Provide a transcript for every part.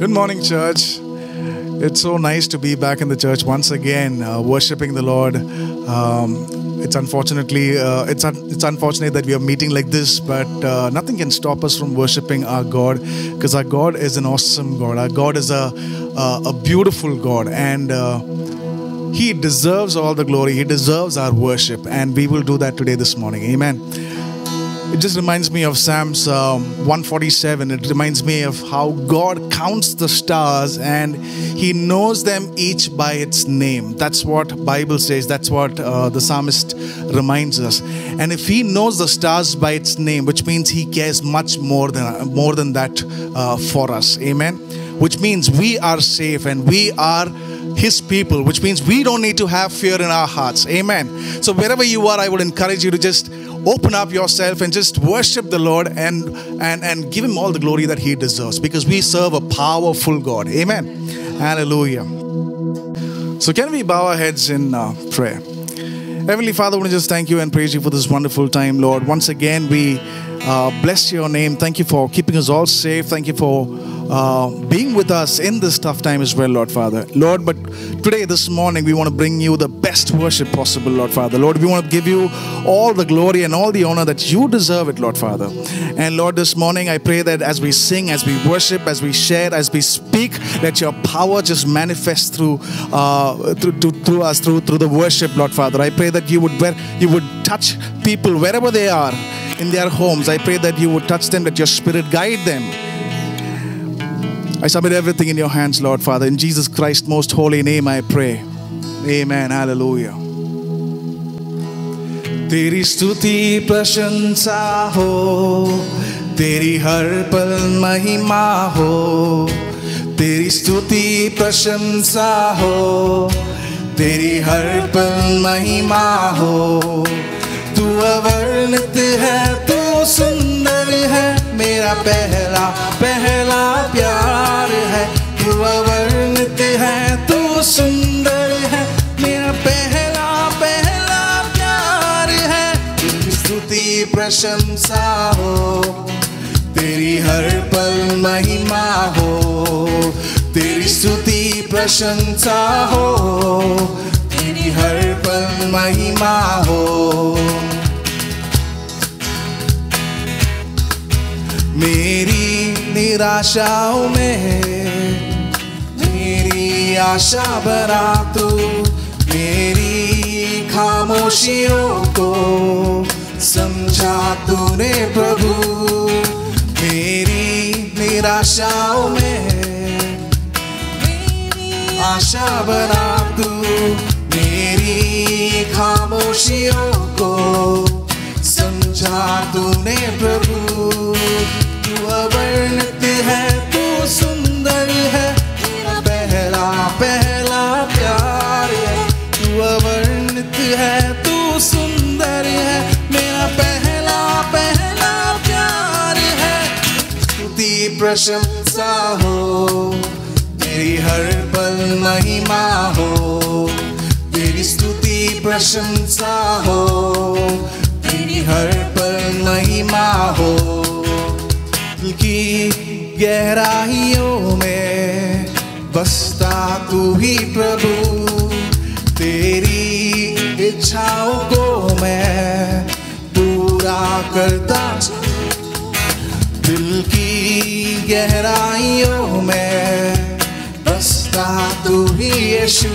Good morning, church. It's so nice to be back in the church once again, worshiping the Lord. It's unfortunate that we are meeting like this, but nothing can stop us from worshiping our God, because our God is an awesome God. Our God is a beautiful God, and He deserves all the glory. He deserves our worship, and we will do that today, this morning. Amen. It just reminds me of Psalms 147. It reminds me of how God counts the stars and He knows them each by its name. That's what Bible says. That's what the psalmist reminds us. And if He knows the stars by its name, which means He cares much more than that for us. Amen. Which means we are safe and we are His people, which means we don't need to have fear in our hearts. Amen. So wherever you are, I would encourage you to just open up yourself and just worship the Lord and give Him all the glory that He deserves, because we serve a powerful God. Amen. Hallelujah. So can we bow our heads in prayer? Heavenly Father, I want to just thank You and praise You for this wonderful time, Lord. Once again, we bless Your name. Thank You for keeping us all safe. Thank You for being with us in this tough time as well, Lord Father. Lord, but today, this morning, we want to bring You the best worship possible, Lord Father. Lord, we want to give You all the glory and all the honor that You deserve it, Lord Father. And Lord, this morning, I pray that as we sing, as we worship, as we share, as we speak, let Your power just manifest through us, through the worship, Lord Father. I pray that You would touch people wherever they are in their homes. I pray that You would touch them, that Your Spirit guide them. I submit everything in Your hands, Lord Father. In Jesus Christ's most holy name I pray. Amen. Hallelujah. तेरी स्तुति प्रशंसा हो, तेरी हर पल महिमा हो, तेरी स्तुति प्रशंसा हो, तेरी हर पल महिमा हो। तू अवर्णित है, तू सुंदर है, मेरा पहला पहला प्यार है। तू अवर्णित है, तू सुंदर है, मेरा पहला पहला प्यार है। तेरी स्तुति प्रशंसा हो, तेरी हर पल महिमा हो, तेरी स्तुति प्रशंसा हो, तेरी हर पल महिमा हो। मेरी निराशाओं में मेरी आशा बना तू, मेरी खामोशियों को समझा तूने प्रभु। मेरी निराशाओं में मेरी आशा बना तू, मेरी खामोशियों को समझा तूने प्रभु। तू अवर्णित है, तू सुंदर है, मेरा पहला पहला प्यार है। तू अवर्णित है, तू सुंदर है, मेरा पहला पहला प्यार है। स्तुति प्रशंसा हो, तेरी हर पल महिमा हो, तेरी स्तुति प्रशंसा हो, तेरी हर पल महिमा हो। की गहराइयों में बसता तू ही प्रभु, तेरी इच्छाओं को मैं पूरा करता। दिल की गहराइयों में बसता तू ही यीशु,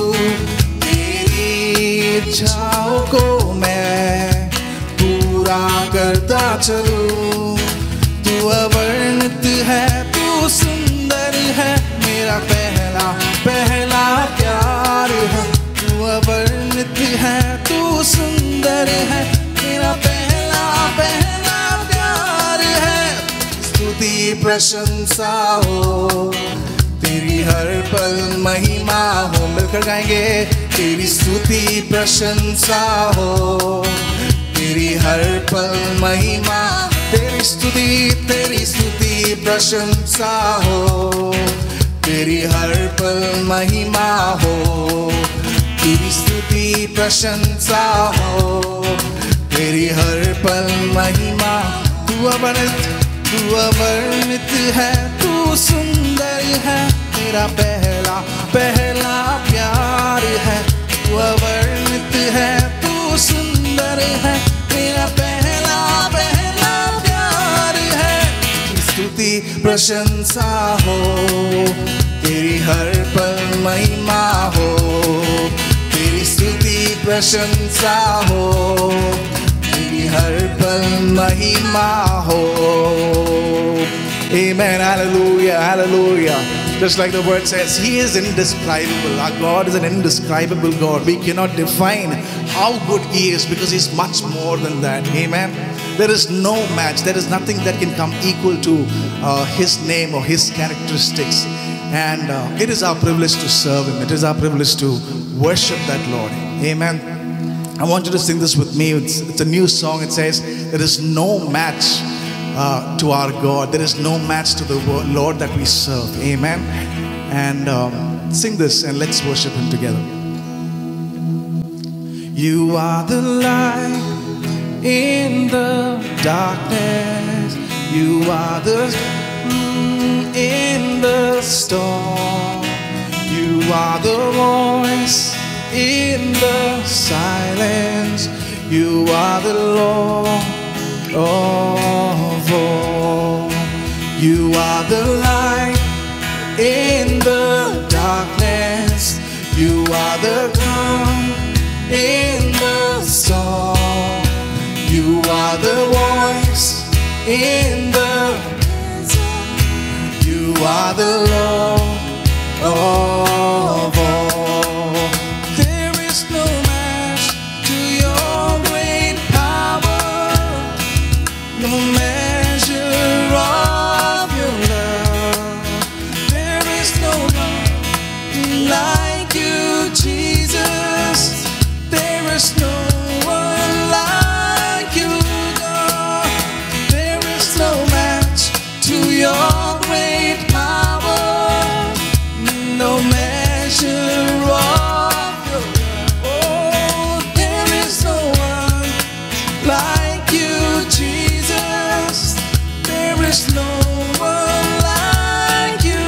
तेरी इच्छाओं को मैं पूरा करता चलूं। तू अवर्णित है, तू सुंदर है, मेरा पहला पहला प्यार है। तू अवर्णित है, तू सुंदर है, मेरा पहला पहला प्यार है। स्तुति प्रशंसा हो, तेरी हर पल महिमा हो। मिलकर गाएंगे। तेरी स्तुति प्रशंसा हो, तेरी हर पल महिमा। तेरी स्तुति प्रशंसा हो, तेरी हर पल महिमा हो। तेरी स्तुति प्रशंसा हो, तेरी हर पल महिमा। तू अवर्णित तू अवर्णित है, तू सुंदर है, मेरा पहला पहला प्यार है। तू अवर्णित है, तू सुंदर है, मेरा पहला पहला प्यार है। स्तुति प्रशंसा हो, तेरी हर पल महिमा हो, तेरी स्तुति प्रशंसा हो, तेरी हर पल महिमा हो। Amen. Hallelujah. Hallelujah. Just like the word says, He is indescribable. Our God is an indescribable God. We cannot define how good He is because He's much more than that. Amen. There is no match. There is nothing that can come equal to His name or His characteristics. And it is our privilege to serve Him. It is our privilege to worship that Lord. Amen. I want you to sing this with me. It's a new song. It says, there is no match to our God. There is no match to the Lord that we serve. Amen. And sing this and let's worship Him together. You are the light in the darkness. You are the in the storm. You are the voice in the silence. You are the Lord of all. You are the light in the darkness. You are the calm in the storm. You are the voice in the desert. You are the Lord of all. There is no match to your great power, no measure of your love. There is no love like you, Jesus. There is no one like you, God. There is no match to your great power, no measure of your love. Oh, there is no one like you, Jesus. There is no one like you,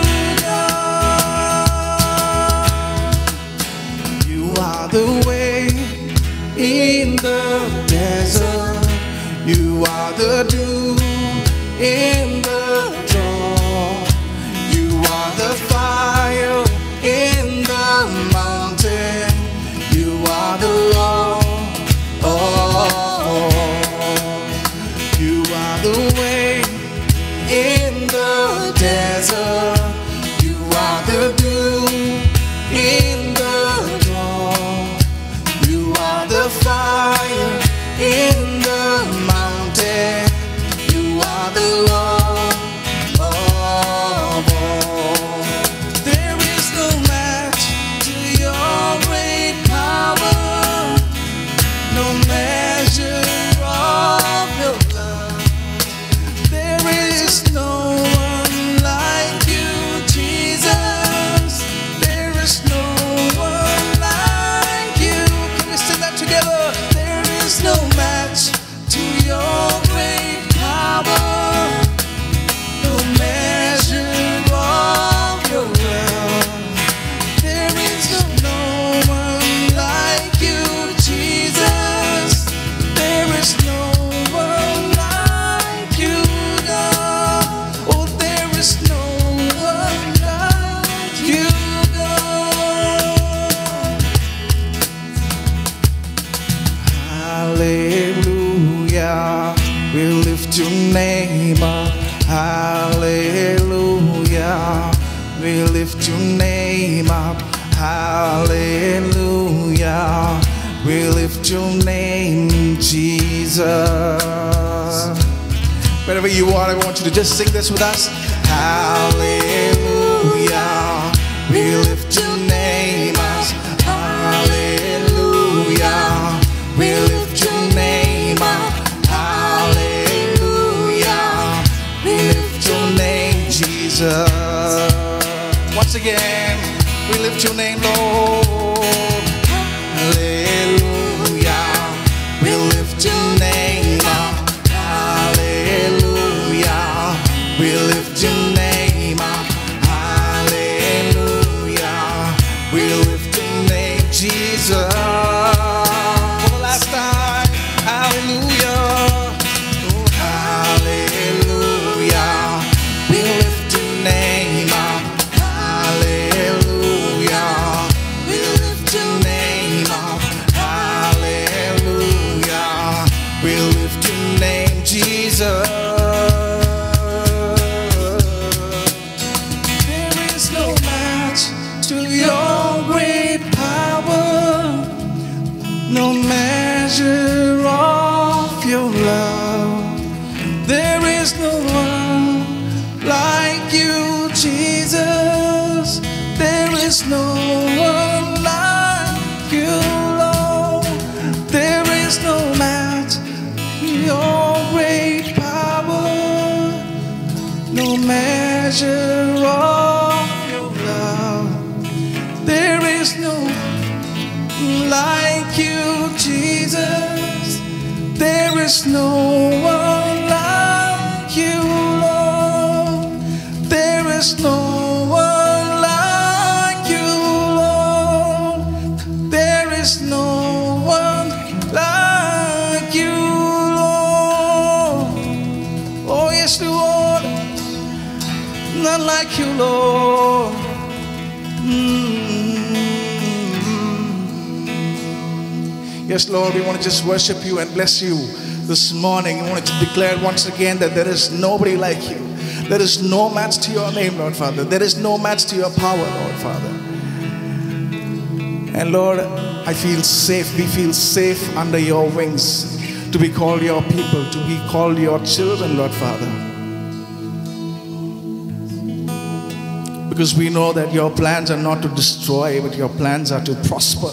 God. You are the way in the desert. You are the dew in the dawn. You are the fire in the mountain. You are the Lord. Oh, you are the way in the desert. You are the dew in the dawn. You are the fire in the mountain. You are the Lord of all. There is no match to your great power, no measure of your love. There is no one like you, Jesus. There is no one like you. Can we sing that together? There is no match to your great power, no measure of your love. There is no one like you, Jesus. There is no one like you, God. Oh, there is no one like you, God. Hallelujah. We lift your name up. Hallelujah. We lift your name up. Hallelujah. We lift your name, Jesus. Wherever you are, I want you to just sing this with us. Hallelujah. We lift your name up. Hallelujah. We lift your name up. Hallelujah. We lift your name, Jesus. Once again, we lift your name, Lord. Hallelujah. We lift your name up. Hallelujah. Jesus. There is no match to your great power, no measure of your love. There is no one like you, Jesus. There is no one like you, Lord. There is no match to your great power, no measure of your love. There is no like you, Jesus. There is no one like you, Lord. There is no one like you, Lord. There is no one like you, Lord. Oh yes, Lord, none like you, Lord. Yes, Lord, we want to just worship you and bless you this morning. We want to declare once again that there is nobody like you. There is no match to your name, Lord Father. There is no match to your power, Lord Father. And Lord, I feel safe. We feel safe under your wings to be called your people, to be called your children, Lord Father. Because we know that your plans are not to destroy, but your plans are to prosper.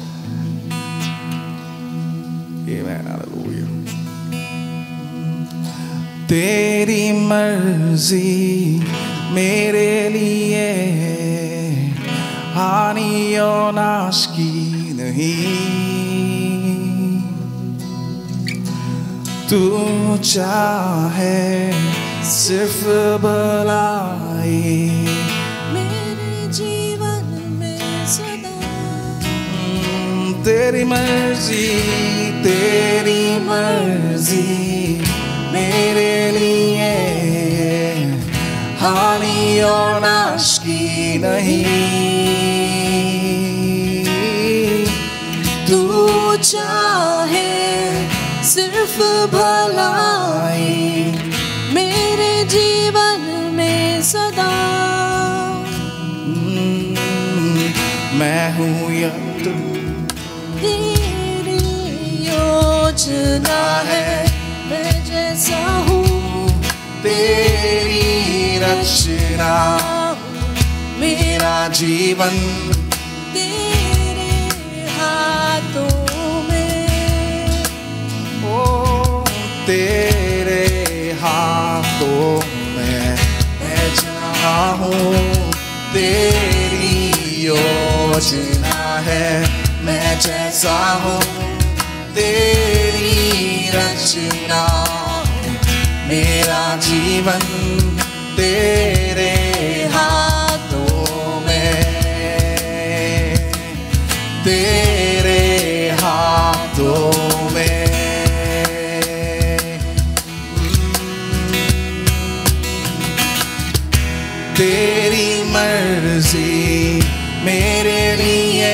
Amen. Hallelujah. तेरी मर्जी मेरे लिए हानि और नाश की नहीं। तू चाहे सिर्फ भलाई मेरे जीवन में सदा। तेरी मर्जी मेरे लिए हानि और नाश की नहीं। तू चाहे सिर्फ भलाई मेरे जीवन में सदा। मैं हूँ यंत्र तेरी योजना है, मैं जैसा हूँ तेरी रचना। मेरा जीवन तेरे हाथों में। ओ तेरे हाथों में मैं जहाँ हूँ तेरी योजना है। मैं जैसा हूँ तेरी रचना। मेरा जीवन तेरे हाथों में, तेरे हाथों में। तेरी मर्जी मेरे लिए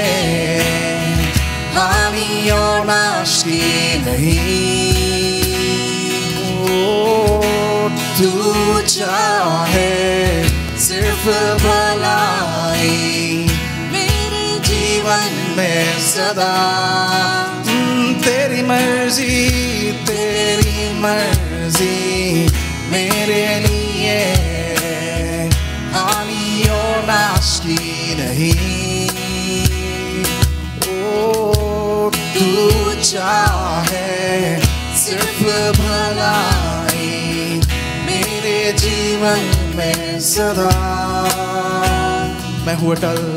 हानि और नाश की नहीं। तू चाहे सिर्फ भलाई मेरे जीवन में सदा। तेरी मर्जी मेरे लिए हानि और नाश की नहीं। ओ तू चाहे सिर्फ भलाई मेरे जीवन में सदा। मैं हूँ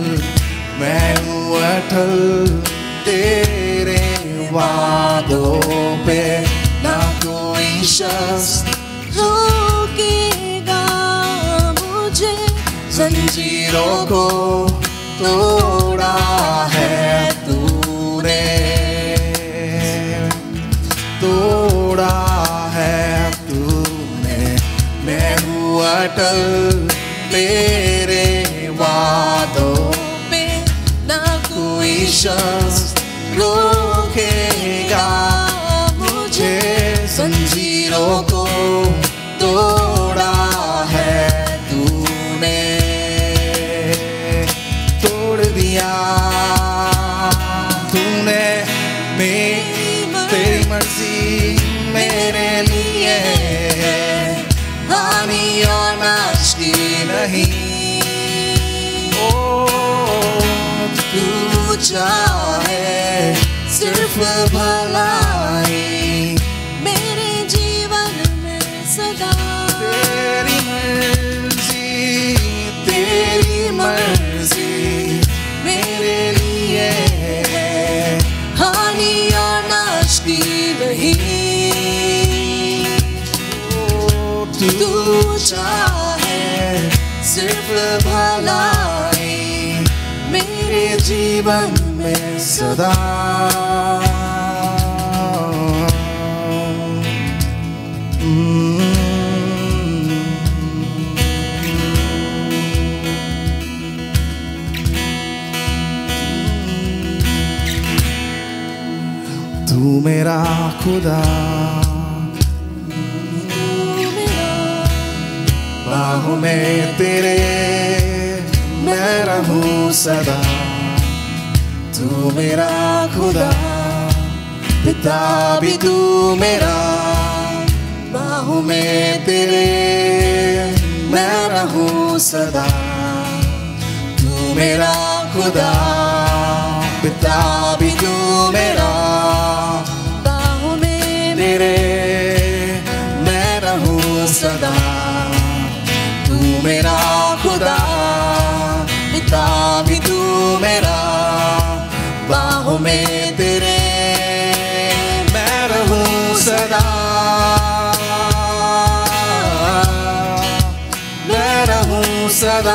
अटल तेरे वादों पे, ना कोई शख्स रोकेगा मुझे। जंजीरों को तोड़ा है तूने, तोड़ा है तूने। मैं हूँ अटल तेरे वादों पे, ना कोई शख्स रोकेगा मुझे। जंजीरों को तू चाहे सिर्फ भलाई, मेरे जीवन में सदा तेरी मर्जी मेरे लिए है, हानि और नाश की नहीं। तू चाहे सिर्फ भलाई, मेरे जीवन में सदा। तू मेरा खुदा, बाहों में तेरे मैं रहूं सदा। तू मेरा खुदा, पिता भी तू मेरा, बाहों में तेरे मैं रहूं सदा। तू मेरा खुदा, पिता भी तू मेरा, बाहों में तेरे मैं रहूं सदा। तू मेरा खुदा, पिता भी तू मेरा, बाहों में तेरे मैं रहूं सदा। मैं रहूं सदा,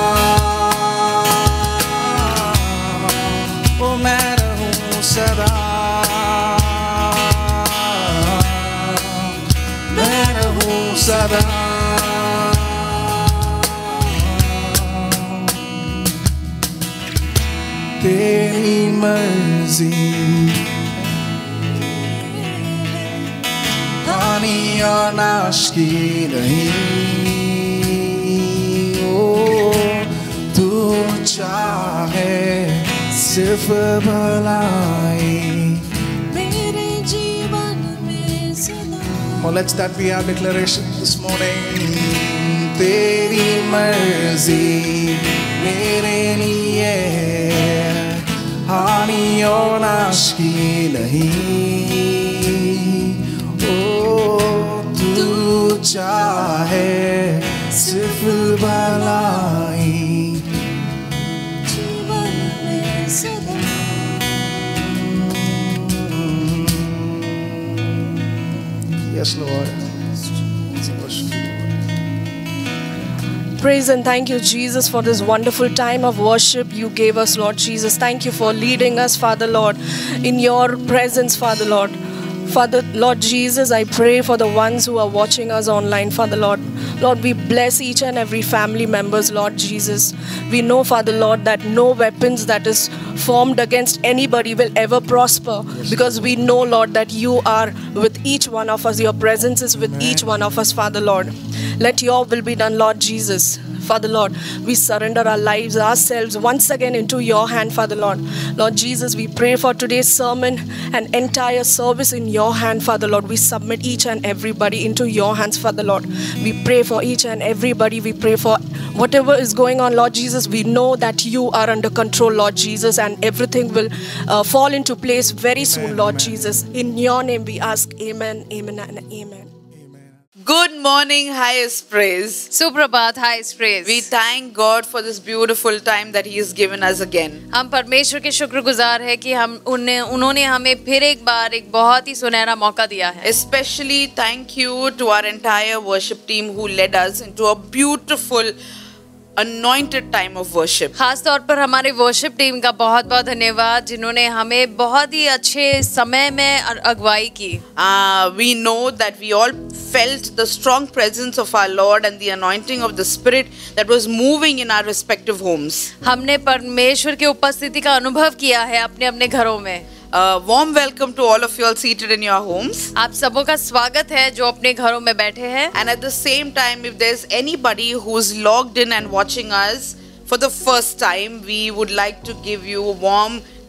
ओ मैं रहूं सदा। मैं रहूं सदा। तेरी मर्जी, हानि और नाश की नहीं। ओ तू चाहे सिर्फ भलाई, मेरे जीवन में सदा। Well, let's that be our declaration this morning. तेरी मर्जी मेरे लिए, हानि और नाश की नहीं। ओ तू चाहे सिर्फ भलाई, जीवन में सदा। Yes, Lord. Praise and thank you, Jesus, for this wonderful time of worship you gave us, Lord Jesus. Thank you for leading us, Father Lord, in your presence, Father Lord. Father, Lord Jesus, I pray for the ones who are watching us online, Father Lord. Lord, we bless each and every family members, Lord Jesus. We know, Father Lord, that no weapons that is formed against anybody will ever prosper, because we know, Lord, that you are with each one of us. Your presence is with each one of us, Father Lord. Let your will be done, Lord Jesus. Father Lord, we surrender our lives, ourselves once again into your hand, Father Lord. Lord Jesus, we pray for today's sermon and entire service in your hand, Father Lord. We submit each and everybody into your hands, Father Lord. We pray for each and everybody. We pray for whatever is going on, Lord Jesus. We know that you are under control, Lord Jesus, and everything will fall into place very soon, Lord Jesus. In your name we ask, amen, amen, and amen. Good morning, highest praise. सुप्रभात, highest praise. We thank God for this beautiful time that He has given us again. हम परमेश्वर के शुक्रगुजार है कि उन्होंने हमें फिर एक बार एक बहुत ही सुनहरा मौका दिया है. Especially thank you to our entire worship team who led us into a beautiful anointed time of worship. खास तौर पर हमारे वर्शिप टीम का बहुत बहुत धन्यवाद जिन्होंने हमें बहुत ही अच्छे समय में अगुवाई की. We know that we all felt the strong presence of our Lord and the anointing of the Spirit that was moving in our respective homes. हमने परमेश्वर की उपस्थिति का अनुभव किया है अपने अपने घरों में. Warm welcome to all of you all seated in your homes. आप सबों का स्वागत है जो अपने घरों में बैठे हैं. And at the same time, if there's anybody who's logged in and watching us for the first time, we would like to give you a warm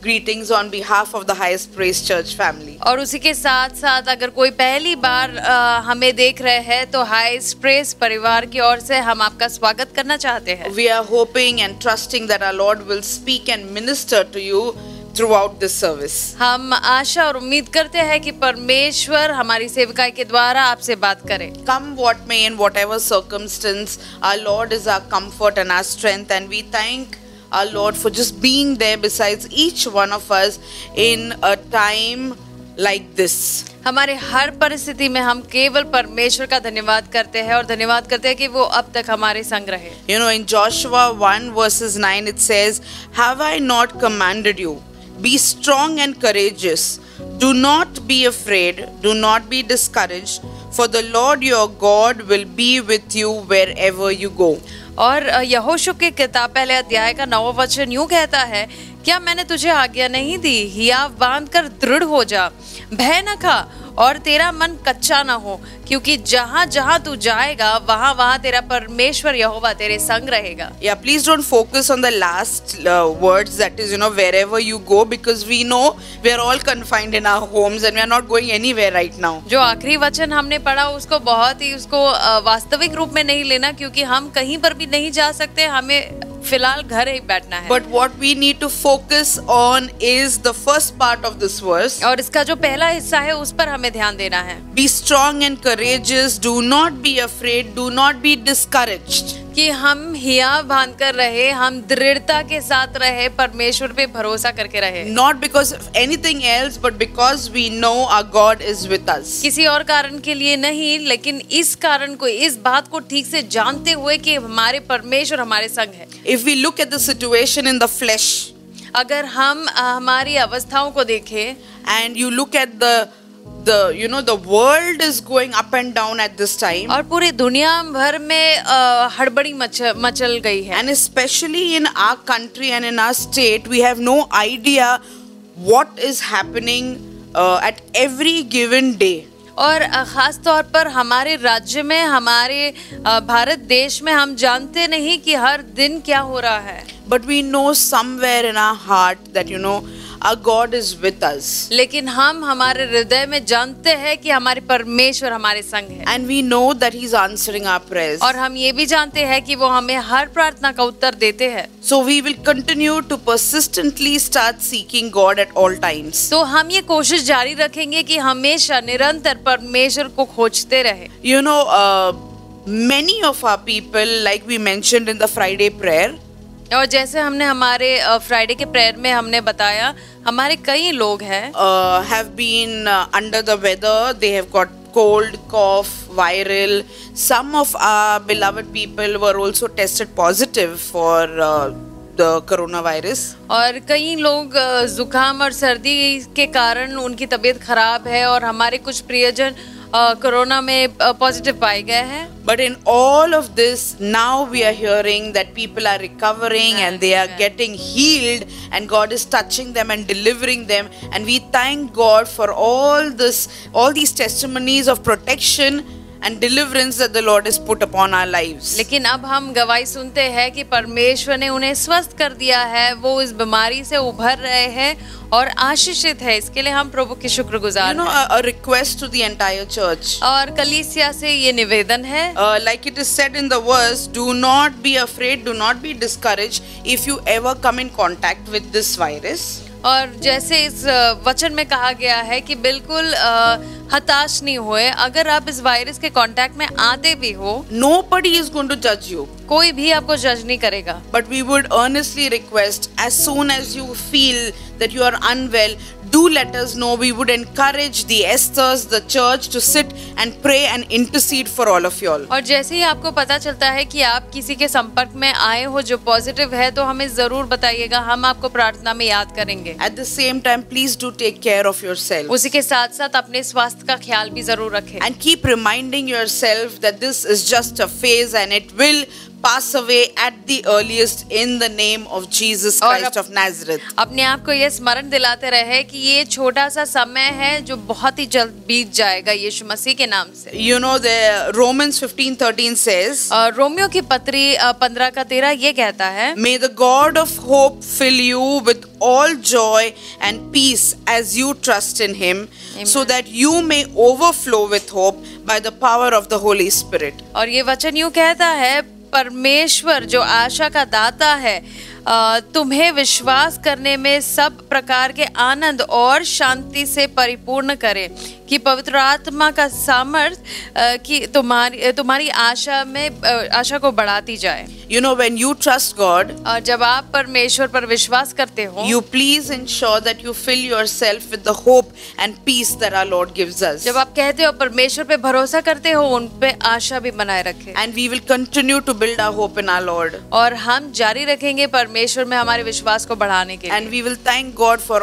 greetings on behalf of the Highest Praise Church family. और उसी के साथ साथ अगर कोई पहली बार हमें देख रहे हैं तो हाईएस्ट प्रेस परिवार की ओर से हम आपका स्वागत करना चाहते हैं। We are hoping and trusting that our Lord will speak and minister to you throughout this service. हम आशा और उम्मीद करते हैं कि परमेश्वर हमारी सेवकाई के द्वारा आपसे बात करे। Come what may, in whatever circumstance, our Lord is our comfort and our strength, and we thank our Lord for just being there besides each one of us in a time like this. हमारे हर परिस्थिति में हम केवल परमेश्वर का धन्यवाद करते हैं और धन्यवाद करते हैं कि वो अब तक हमारे संग रहे। You know, in Joshua 1 verses 9 it says, "Have I not commanded you? Be strong and courageous. Do not be afraid. Do not be discouraged. For the Lord your God will be with you wherever you go." और यहोशू की किताब पहले अध्याय का 9वां वचन यूं कहता है, क्या मैंने तुझे आज्ञा नहीं दी? हियाव बांध कर दृढ़ हो जा, भय न खा और तेरा मन कच्चा न हो, क्योंकि जहाँ जहाँ तू जाएगा वहाँ वहाँ तेरा परमेश्वर यहोवा तेरे संग रहेगा। Yeah, please don't focus on the last words, that is, wherever you go, because we know we are all confined in our homes and we are not going anywhere right now. जो आखिरी वचन हमने पढ़ा उसको बहुत ही उसको वास्तविक रूप में नहीं लेना, क्योंकि हम कहीं पर भी नहीं जा सकते, हमें फिलहाल घर ही बैठना है। But what we need to focus on is the first part of this verse. और इसका जो पहला हिस्सा है उस पर हमें ध्यान देना है। Be strong and courageous. Do not be afraid. Do not be discouraged. कि हम हियाव बांध कर रहे, हम दृढ़ता के साथ रहे, परमेश्वर पे भरोसा करके रहे। Not because of anything else, but because we know our God is with us. किसी और कारण के लिए नहीं, लेकिन इस कारण को, इस बात को ठीक से जानते हुए कि हमारे परमेश्वर हमारे संग है। If we look at the situation in the flesh, अगर हम हमारी अवस्थाओं को देखें, and you look at the world is going up and down at this time, और पूरी दुनिया भर में हड़बड़ी मचल गई है। and especially in our country and in our state, we have no idea what is happening at every given day. और खास तौर पर हमारे राज्य में, हमारे भारत देश में हम जानते नहीं कि हर दिन क्या हो रहा है। But we know somewhere in our heart that our God is with us. लेकिन हम हमारे हृदय में जानते हैं कि हमारे परमेश्वर हमारे संग है। And we know that He's answering our prayers. और हम ये भी जानते हैं कि वो हमें हर प्रार्थना का उत्तर देते हैं। So we will continue to persistently start seeking God at all times. तो हम ये कोशिश जारी रखेंगे कि हमेशा निरंतर परमेश्वर को खोजते रहे। Many of our people, like we mentioned in the Friday prayer, और जैसे हमने हमारे फ्राइडे के प्रेयर में हमने बताया, हमारे कई लोग हैं have been under the weather. They have got cold, cough, viral. Some of our beloved people were also tested positive for the coronavirus. और कई लोग जुकाम और सर्दी के कारण उनकी तबीयत खराब है, और हमारे कुछ प्रियजन कोरोना में पॉजिटिव पाए गए हैं। But in all of this, now we are hearing that people are recovering and they are getting healed, and God is touching them and delivering them, and we thank God for all these testimonies of protection and deliverance that the Lord has put upon our lives. लेकिन अब हम गवाही सुनते हैं कि परमेश्वर ने उन्हें स्वस्थ कर दिया है, वो इस बीमारी से उभर रहे हैं और आशीषित है। इसके लिए हम प्रभु की शुक्रगुजार हैं। A request to the entire church. और कलीसिया से ये निवेदन है, like it is said in the verse, do not be afraid, do not be discouraged if you ever come in contact with this virus. और जैसे इस वचन में कहा गया है कि बिल्कुल हताश नहीं होए, अगर आप इस वायरस के कांटेक्ट में आते भी हो, nobody is going to judge you. कोई भी आपको जज नहीं करेगा। But we would earnestly request, as soon as you feel that you are unwell, do let us know. We would encourage the Esthers, the church, to sit and pray and intercede for all of you all. और जैसे ही आपको पता चलता है कि आप किसी के संपर्क में आए हो जो पॉजिटिव है, तो हमें जरूर बताइएगा, हम आपको प्रार्थना में याद करेंगे। At the same time, please do take care of yourself. उसी के साथ साथ अपने स्वास्थ्य का ख्याल भी जरूर रखें। And keep reminding yourself that this is just a phase and it will pass away at the earliest in the name of Jesus Christ of Nazareth. अपने आप को ये स्मरण दिलाते रहे कि ये छोटा सा समय है जो बहुत ही जल्द बीत जाएगा यीशु मसीह के नाम से। You know, the Romans 15:13 says, रोमियो की पत्री 15:13 ये कहता है, May the God of hope fill you with all joy and peace as you trust in Him, so that you may overflow with hope by the power of the Holy Spirit. और ये वचन यूं कहता है, परमेश्वर जो आशा का दाता है तुम्हें विश्वास करने में सब प्रकार के आनंद और शांति से परिपूर्ण करे, कि पवित्र आत्मा का सामर्थ कि तुम्हारी आशा को बढ़ाती जाए। You know, when you trust God, और जब आप परमेश्वर पर विश्वास करते हो, you please ensure that you fill yourself with the hope and peace that our Lord gives us. जब आप कहते हो परमेश्वर पे भरोसा करते हो, उन पे आशा भी बनाए रखें। And we will continue to build our hope in our Lord. और हम जारी रखेंगे परमेश्वर में हमारे विश्वास को बढ़ाने के लिए। And we will thank God for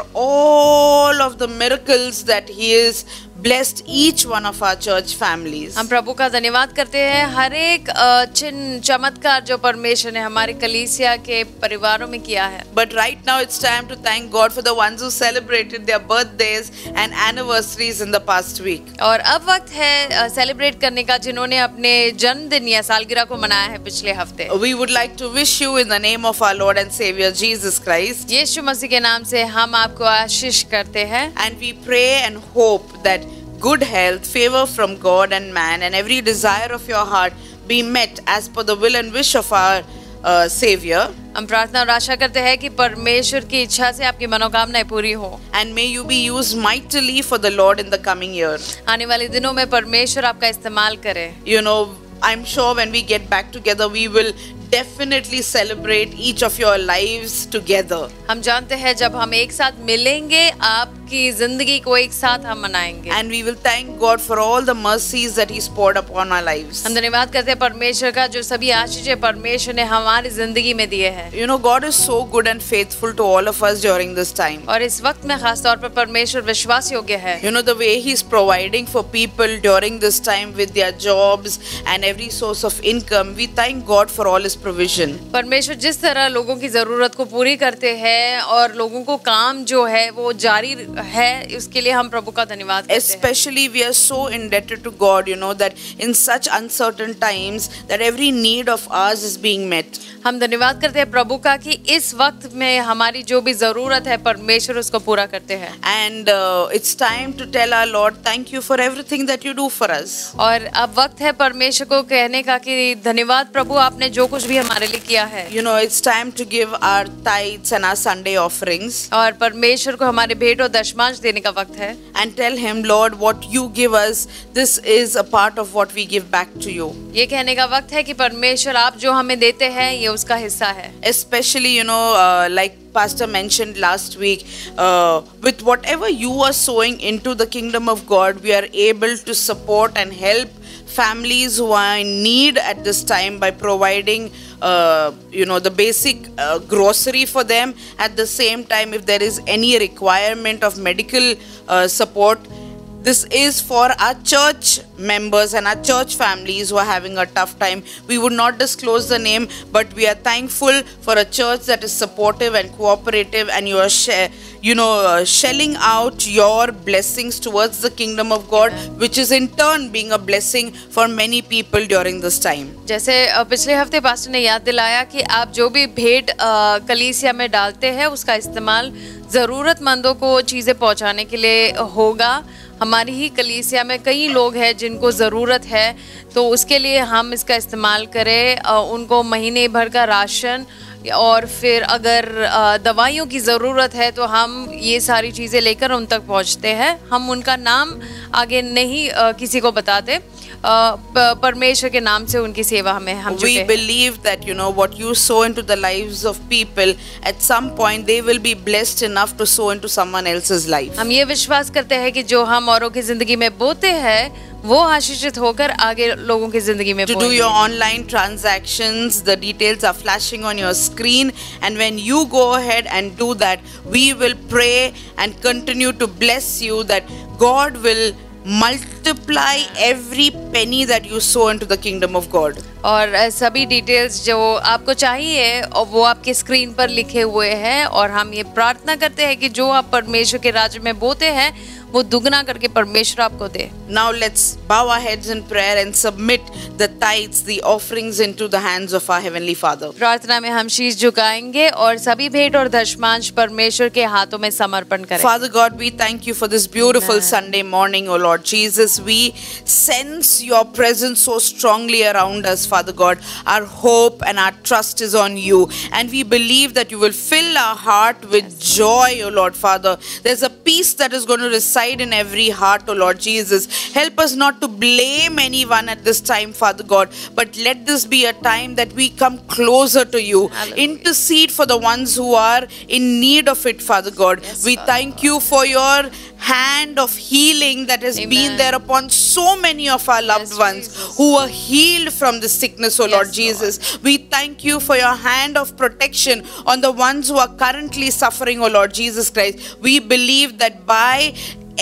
all of the miracles that He is blessed each one of our church families. हम प्रभु का धन्यवाद करते हैं हर एक चिन्ह चमत्कार जो परमेश्वर ने हमारे कलीसिया के परिवारों में किया है। But right now it's time to thank God for the ones who celebrated their birthdays and anniversaries in the past week. और अब वक्त है सेलिब्रेट करने का जिन्होंने अपने जन्मदिन या सालगिरह को मनाया है पिछले हफ्ते। We would like to wish you in the name of our Lord and Savior Jesus Christ. यीशु मसीह के नाम से हम आपको आशीष करते हैं। And we pray and hope that good health, favor from God and man, and every desire of your heart be met as per the will and wish of our Savior. हम प्रार्थना और आशा करते हैं कि परमेश्वर की इच्छा से आपकी मनोकामनाएं पूरी हो। And may you be used mightily for the Lord in the coming year. आने वाले दिनों में परमेश्वर आपका इस्तेमाल करे। You know, I'm sure when we get back together, we will definitely celebrate each of your lives together. हम जानते हैं जब हम एक साथ मिलेंगे आपकी जिंदगी को एक साथ हम मनाएंगे। And we will thank God for all the mercies that He's poured upon our lives. हम धन्यवाद करते हैं परमेश्वर का जो सभी आशीषें परमेश्वर ने हमारी जिंदगी में दिए हैं। You know, God is so good and faithful to all of us during this time. और इस वक्त में खास तौर पर परमेश्वर विश्वास योग्य है। You know, the way He's providing for people during this time with their jobs and every source of income, we thank God for all His provision. परमेश्वर जिस तरह लोगों की जरूरत को पूरी करते हैं और लोगों को काम जो है वो जारी है, उसके लिए हम प्रभु का धन्यवाद करते हैं। Especially we are so indebted to God, you know, that in such uncertain times that every need of ours is being met. हम धन्यवाद करते हैं प्रभु का कि इस वक्त में हमारी जो भी जरूरत है परमेश्वर उसको पूरा करते हैं। And it's time to tell our Lord, thank you for everything that you do for us. और अब वक्त है परमेश्वर को कहने का कि धन्यवाद प्रभु, आपने जो कुछ भी हमारे लिए किया है। You know, it's time to give our tithes and our Sunday offerings. और परमेश्वर को हमारे भेंट और दशमांश देने का वक्त है। And tell Him, Lord, what you give us, this is a part of what we give back to you. ये कहने का वक्त है कि परमेश्वर आप जो हमें देते हैं ये उसका हिस्सा है। Especially, you know, like Pastor mentioned last week, with whatever you are sowing into the kingdom of God, we are able to support and help families who are in need at this time by providing you know, the basic grocery for them. At the same time, if there is any requirement of medical support, this is for our church members and our church families who are having a tough time. We would not disclose the name, but we are thankful for a church that is supportive and cooperative, and you are shelling out your blessings towards the kingdom of God, which is in turn being a blessing for many people during this time. जैसे पिछले हफ्ते pastor ने याद दिलाया कि आप जो भी भेंट कलीसिया में डालते हैं उसका इस्तेमाल ज़रूरतमंदों को चीज़ें पहुंचाने के लिए होगा। हमारी ही कलीसिया में कई लोग हैं जिनको ज़रूरत है, तो उसके लिए हम इसका इस्तेमाल करें। उनको महीने भर का राशन और फिर अगर दवाइयों की ज़रूरत है तो हम ये सारी चीज़ें लेकर उन तक पहुंचते हैं। हम उनका नाम आगे नहीं किसी को बताते, परमेश्वर के नाम से उनकी सेवा हमें हम जुटे हैं। We believe that, you know, what you sow into the lives of people, at some point they will be blessed enough to sow into someone else's life. हम ये विश्वास करते हैं कि जो हम औरों की जिंदगी में बोते हैं वो आशीषित होकर आगे लोगों की जिंदगी में To do your online transactions, the details are flashing on your screen, and when you go ahead and do that, we will pray and continue to bless you that God will multiply every penny that you sow into the kingdom of God. और सभी details जो आपको चाहिए और वो आपके screen पर लिखे हुए हैं, और हम ये प्रार्थना करते हैं कि जो आप परमेश्वर के राज्य में बोते हैं वो दुगना करके परमेश्वर आपको दे। Now let's bow our heads in prayer and submit the tithes, the offerings into the hands of our Heavenly Father. प्रार्थना में हम शीश झुकाएंगे और सभी भेंट और दशमांश परमेश्वर के हाथों में समर्पण करेंगे। Father God, we thank you for this beautiful Sunday morning, O Lord Jesus. We sense your presence so strongly around us, Father God. Our hope and our trust is on you, and we believe that you will fill our heart with joy, O Lord Father. There's a peace that is going to reside in every heart, O Lord Jesus. Help us not to blame anyone at this time, Father God, but let this be a time that we come closer to you. Hallelujah. Intercede for the ones who are in need of it, Father God. Yes, We Father. thank you for your hand of healing that has been Amen. there upon so many of our loved ones Jesus. who were healed from this sickness, O Lord Yes, Jesus. We thank you for your hand of protection on the ones who are currently suffering, O Lord Jesus Christ. We believe that by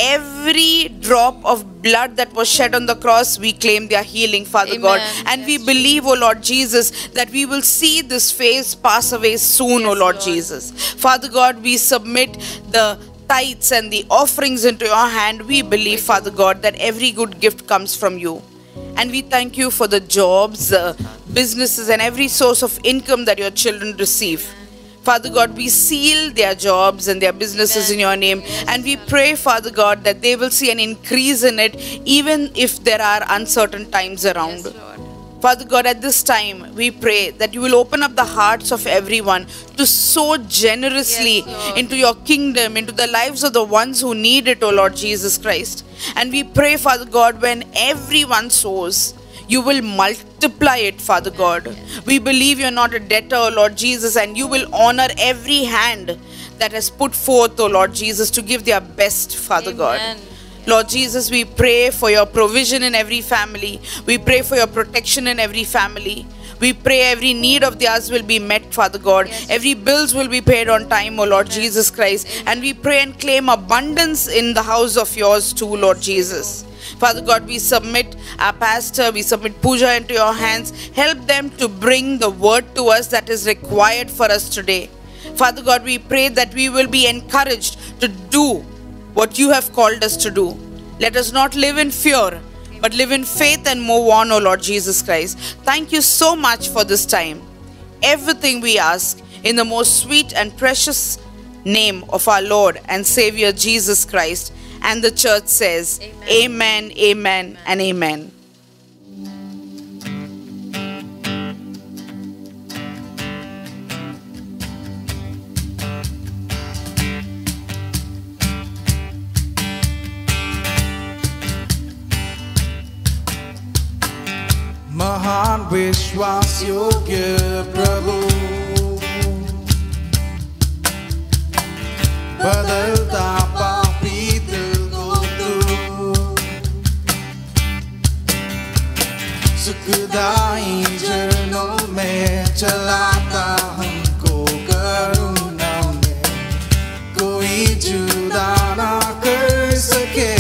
every drop of blood that was shed on the cross, we claim their healing, Father God. Amen. And we Yes, believe, O Lord Jesus, that we will see this phase pass away soon, O Yes, Lord Lord. Jesus. Father God, we submit the tithes and the offerings into your hand. We believe, Father God, that every good gift comes from you. And we thank you for the jobs, businesses, and every source of income that your children receive. Father God, we seal their jobs and their businesses in your name. And we pray, Father God, that they will see an increase in it, even if there are uncertain times around. Yes, Lord. Father God, at this time, we pray that you will open up the hearts of everyone to sow generously Yes, Lord. into your kingdom, into the lives of the ones who need it, O Lord Jesus Christ. And we pray, Father God, when everyone sows, you will multiply it, Father God. We believe you're not a debtor, O Lord Jesus, and you will honor every hand that has put forth, O Lord Jesus, to give their best, Father God. Amen. Lord Jesus, we pray for your provision in every family. We pray for your protection in every family. We pray every need of theirs will be met, Father God. Yes. Every bills will be paid on time, O Lord Jesus Christ. And we pray and claim abundance in the house of yours too, Lord Jesus. Father God, we submit our pastor, we submit Pooja into your hands. Help them to bring the word to us that is required for us today. Father God, we pray that we will be encouraged to do what you have called us to do. Let us not live in fear, but live in faith and move on, O Lord Jesus Christ. Thank you so much for this time. Everything we ask in the most sweet and precious name of our Lord and Savior Jesus Christ. And the church says, Amen, amen, and amen. महान विश्वास योग्य प्रभु बदलता पापी दिल को तू सुखदाई चरणों में चलाता हमको करुणा में कोई जुदा ना कर सके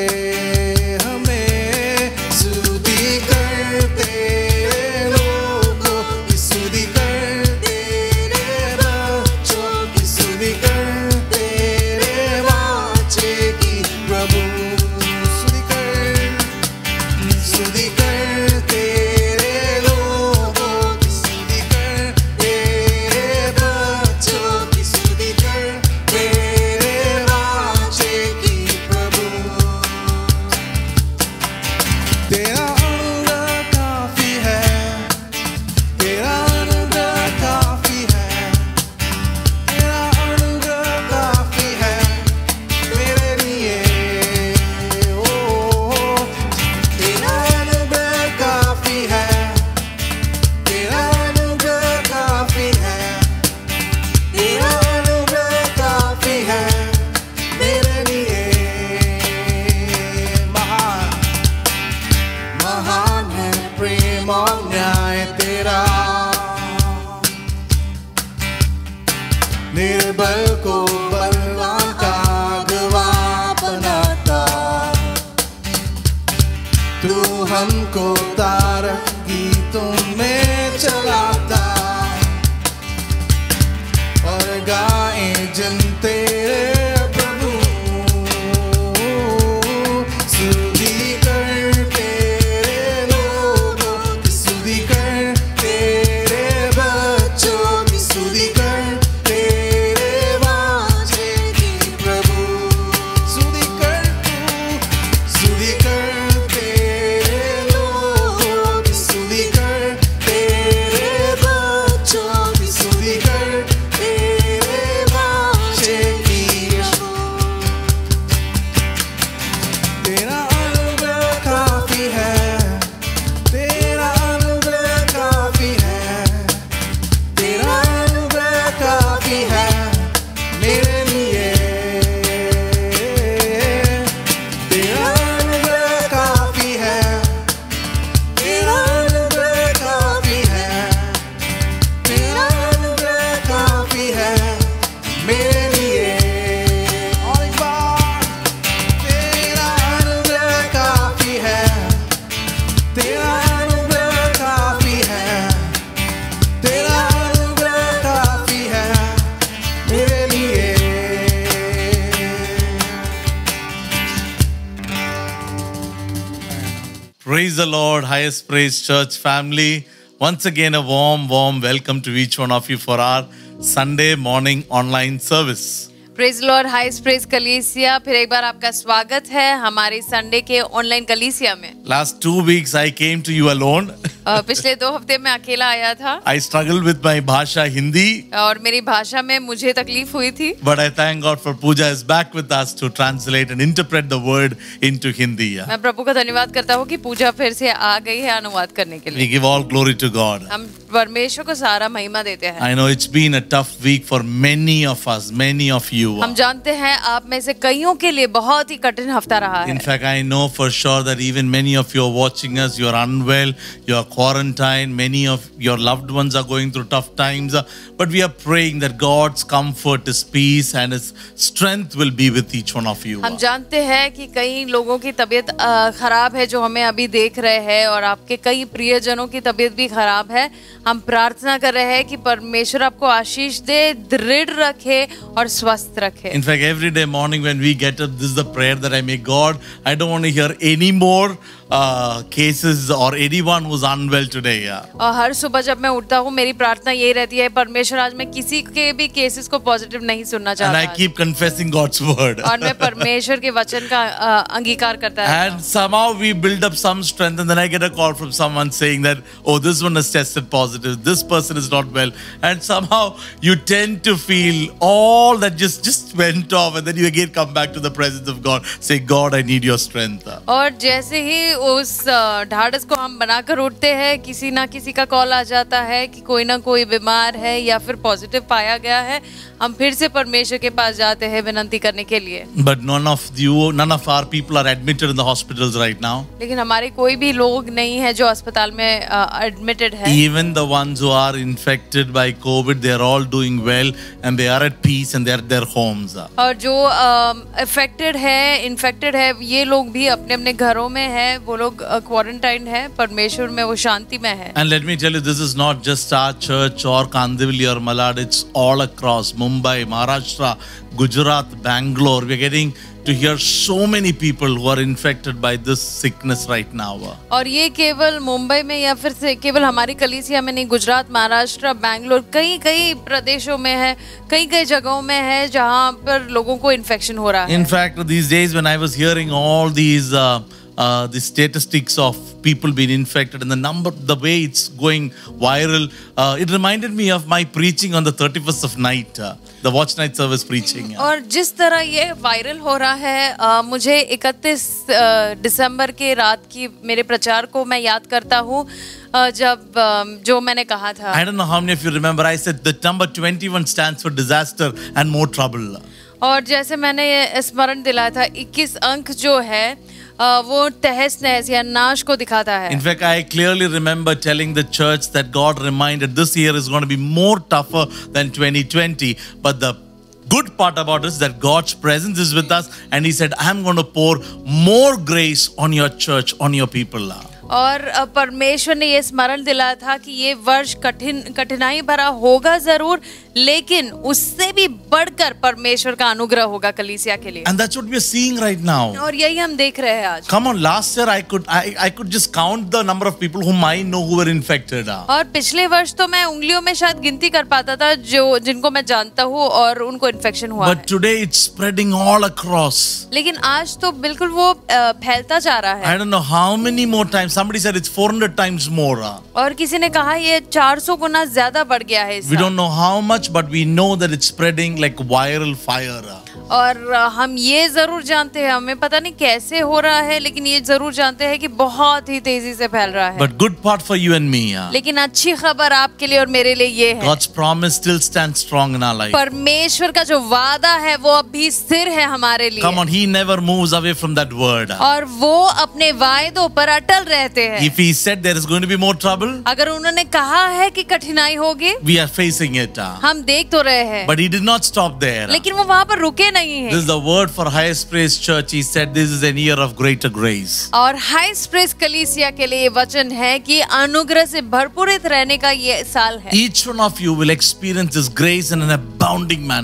निर्बल को बलवान का गवाह बनाता the Lord, Highest Praise Church family. Once again, a warm welcome to each one of you for our Sunday morning online service. Praise Lord, highest praise कलीसिया, फिर एक बार आपका स्वागत है हमारी संडे के ऑनलाइन कलीसिया में। Last 2 weeks I came to you alone. पिछले 2 हफ्ते में अकेला आया था। I struggled with my भाषा हिंदी. और मेरी भाषा में मुझे तकलीफ हुई थी। But I thank God for Pooja is back with us to translate and interpret the word into Hindi. मैं प्रभु का धन्यवाद करता हूँ कि पूजा फिर से आ गई है अनुवाद करने के लिए। We give all glory to God. हम परमेश्वर को सारा महिमा देते हैं। I know it's been a tough week for many of us, many of you. हम जानते हैं आप में से कईयों के लिए बहुत ही कठिन हफ्ता रहा है। In fact, I know for sure that even many of you are watching us, you are unwell, you are quarantined, many of your loved ones are going through tough times, but we are praying that God's comfort, His peace and His strength will be with each one of you. हम जानते हैं कि कई लोगों की तबीयत खराब है जो हमें अभी देख रहे हैं, और आपके कई प्रियजनों की तबीयत भी खराब है। हम प्रार्थना कर रहे हैं कि परमेश्वर आपको आशीष दे, दृढ़ रखे और स्वस्थ रखे। In fact, every day morning when we get up, this is the prayer that I make. God, I don't want to hear any more cases or anyone who's unwell today. और हर सुबह जब मैं उठता हूँ मेरी प्रार्थना यही रहती है, परमेश्वर आज मैं किसी के भी केसेस को पॉजिटिव नहीं सुनना चाहता। And I keep confessing God's word. और मैं परमेश्वर के वचन का अंगीकार करता रहता हूँ। And somehow we build up some strength, and then I get a call from someone saying that, oh, this one has tested positive, this person is not well, and somehow you tend to feel all that just went off, and then you again come back to the presence of God, say, God, I need your strength. और जैसे ही उस ढाढ़स को हम बनाकर उठते हैं, किसी ना किसी का कॉल आ जाता है कि कोई ना कोई बीमार है या फिर पॉजिटिव पाया गया है, हम फिर से परमेश्वर के पास जाते हैं विनती करने के लिए। But none of our people are admitted in the hospitals right now. लेकिन हमारे कोई भी लोग नहीं है जो अस्पताल में एडमिटेड है। Even the ones who are infected by COVID, they are all doing well and they are at peace and they are at their homes. और जो इन्फेक्टेड है, ये लोग भी अपने अपने घरों में है, वो लोग क्वारंटाइन है, परमेश्वर में वो शांति में है। And let me tell you, this is not just our church or Kandivali or Malad, it's all across Mumbai, Maharashtra, Gujarat, Bangalore. We're getting to hear so many people who are infected by this sickness right now. और ये केवल मुंबई में या फिर से केवल हमारी कलीसिया में नहीं, गुजरात, महाराष्ट्र, बैंगलोर, कई प्रदेशों में है, कई जगहों में है जहाँ पर लोगों को इन्फेक्शन हो रहा है। In fact, these days when I was hearing all these the statistics of people being infected and the way it's going viral, it reminded me of my preaching on the 31st of night, the watch night service preaching. और जिस तरह ये viral हो रहा है, मुझे 31 दिसंबर के रात की मेरे प्रचार को मैं याद करता हूँ, जब जो मैंने कहा था। I don't know how many of you remember, I said the number 21 stands for disaster and more trouble. और जैसे मैंने ये स्मरण दिलाया था, 21 अंक जो है वो तहस नहस या नाश को दिखाता है। In fact, I clearly remember telling the church that God reminded this year is going to be more tougher than 2020, but the good part about it is that God's presence is with us, and He said, I'm going to pour more grace on your church, on your people. और परमेश्वर ने ये स्मरण दिलाया था कि ये वर्ष कठिनाई भरा होगा जरूर, लेकिन उससे भी बढ़कर परमेश्वर का अनुग्रह होगा कलीसिया के लिए। And that's what we are seeing right now. और यही हम देख रहे हैं आज। Come on, last year I could just count the number of people whom I know who were infected. और पिछले वर्ष तो मैं उंगलियों में शायद गिनती कर पाता था जिनको मैं जानता हूँ और उनको इन्फेक्शन हुआ है। But today it's spreading all across. लेकिन आज तो बिल्कुल वो फैलता जा रहा है। I don't know how many more times. Somebody said it's 400 times more. और किसी ने कहा ये 400 गुना ज्यादा बढ़ गया है। We don't know how much, but we know that it's spreading like viral fire. और हम ये जरूर जानते हैं, हमें पता नहीं कैसे हो रहा है, लेकिन ये जरूर जानते हैं कि बहुत ही तेजी से फैल रहा है। But good part for you and me. लेकिन अच्छी खबर आपके लिए और मेरे लिए ये है, God's promise still stands strong in our life. परमेश्वर का जो वादा है वो अभी स्थिर है हमारे लिए। Come on, He never moves away from that word. और वो अपने वायदों पर अटल रहते हैं। If He said there is going to be more trouble, अगर उन्होंने कहा है कि कठिनाई होगी, we are facing it. हम देख तो रहे हैं। But He did not stop there. लेकिन वो वहाँ पर रुके नहीं है। This is the word for Highest Praise Church. He said this is an year of greater grace. और हाईएस्ट प्रेस कलीसिया के लिए वचन है कि अनुग्रह से भरपूरित रहने का ये साल है। Each one of you will experience this grace in an abounding manner.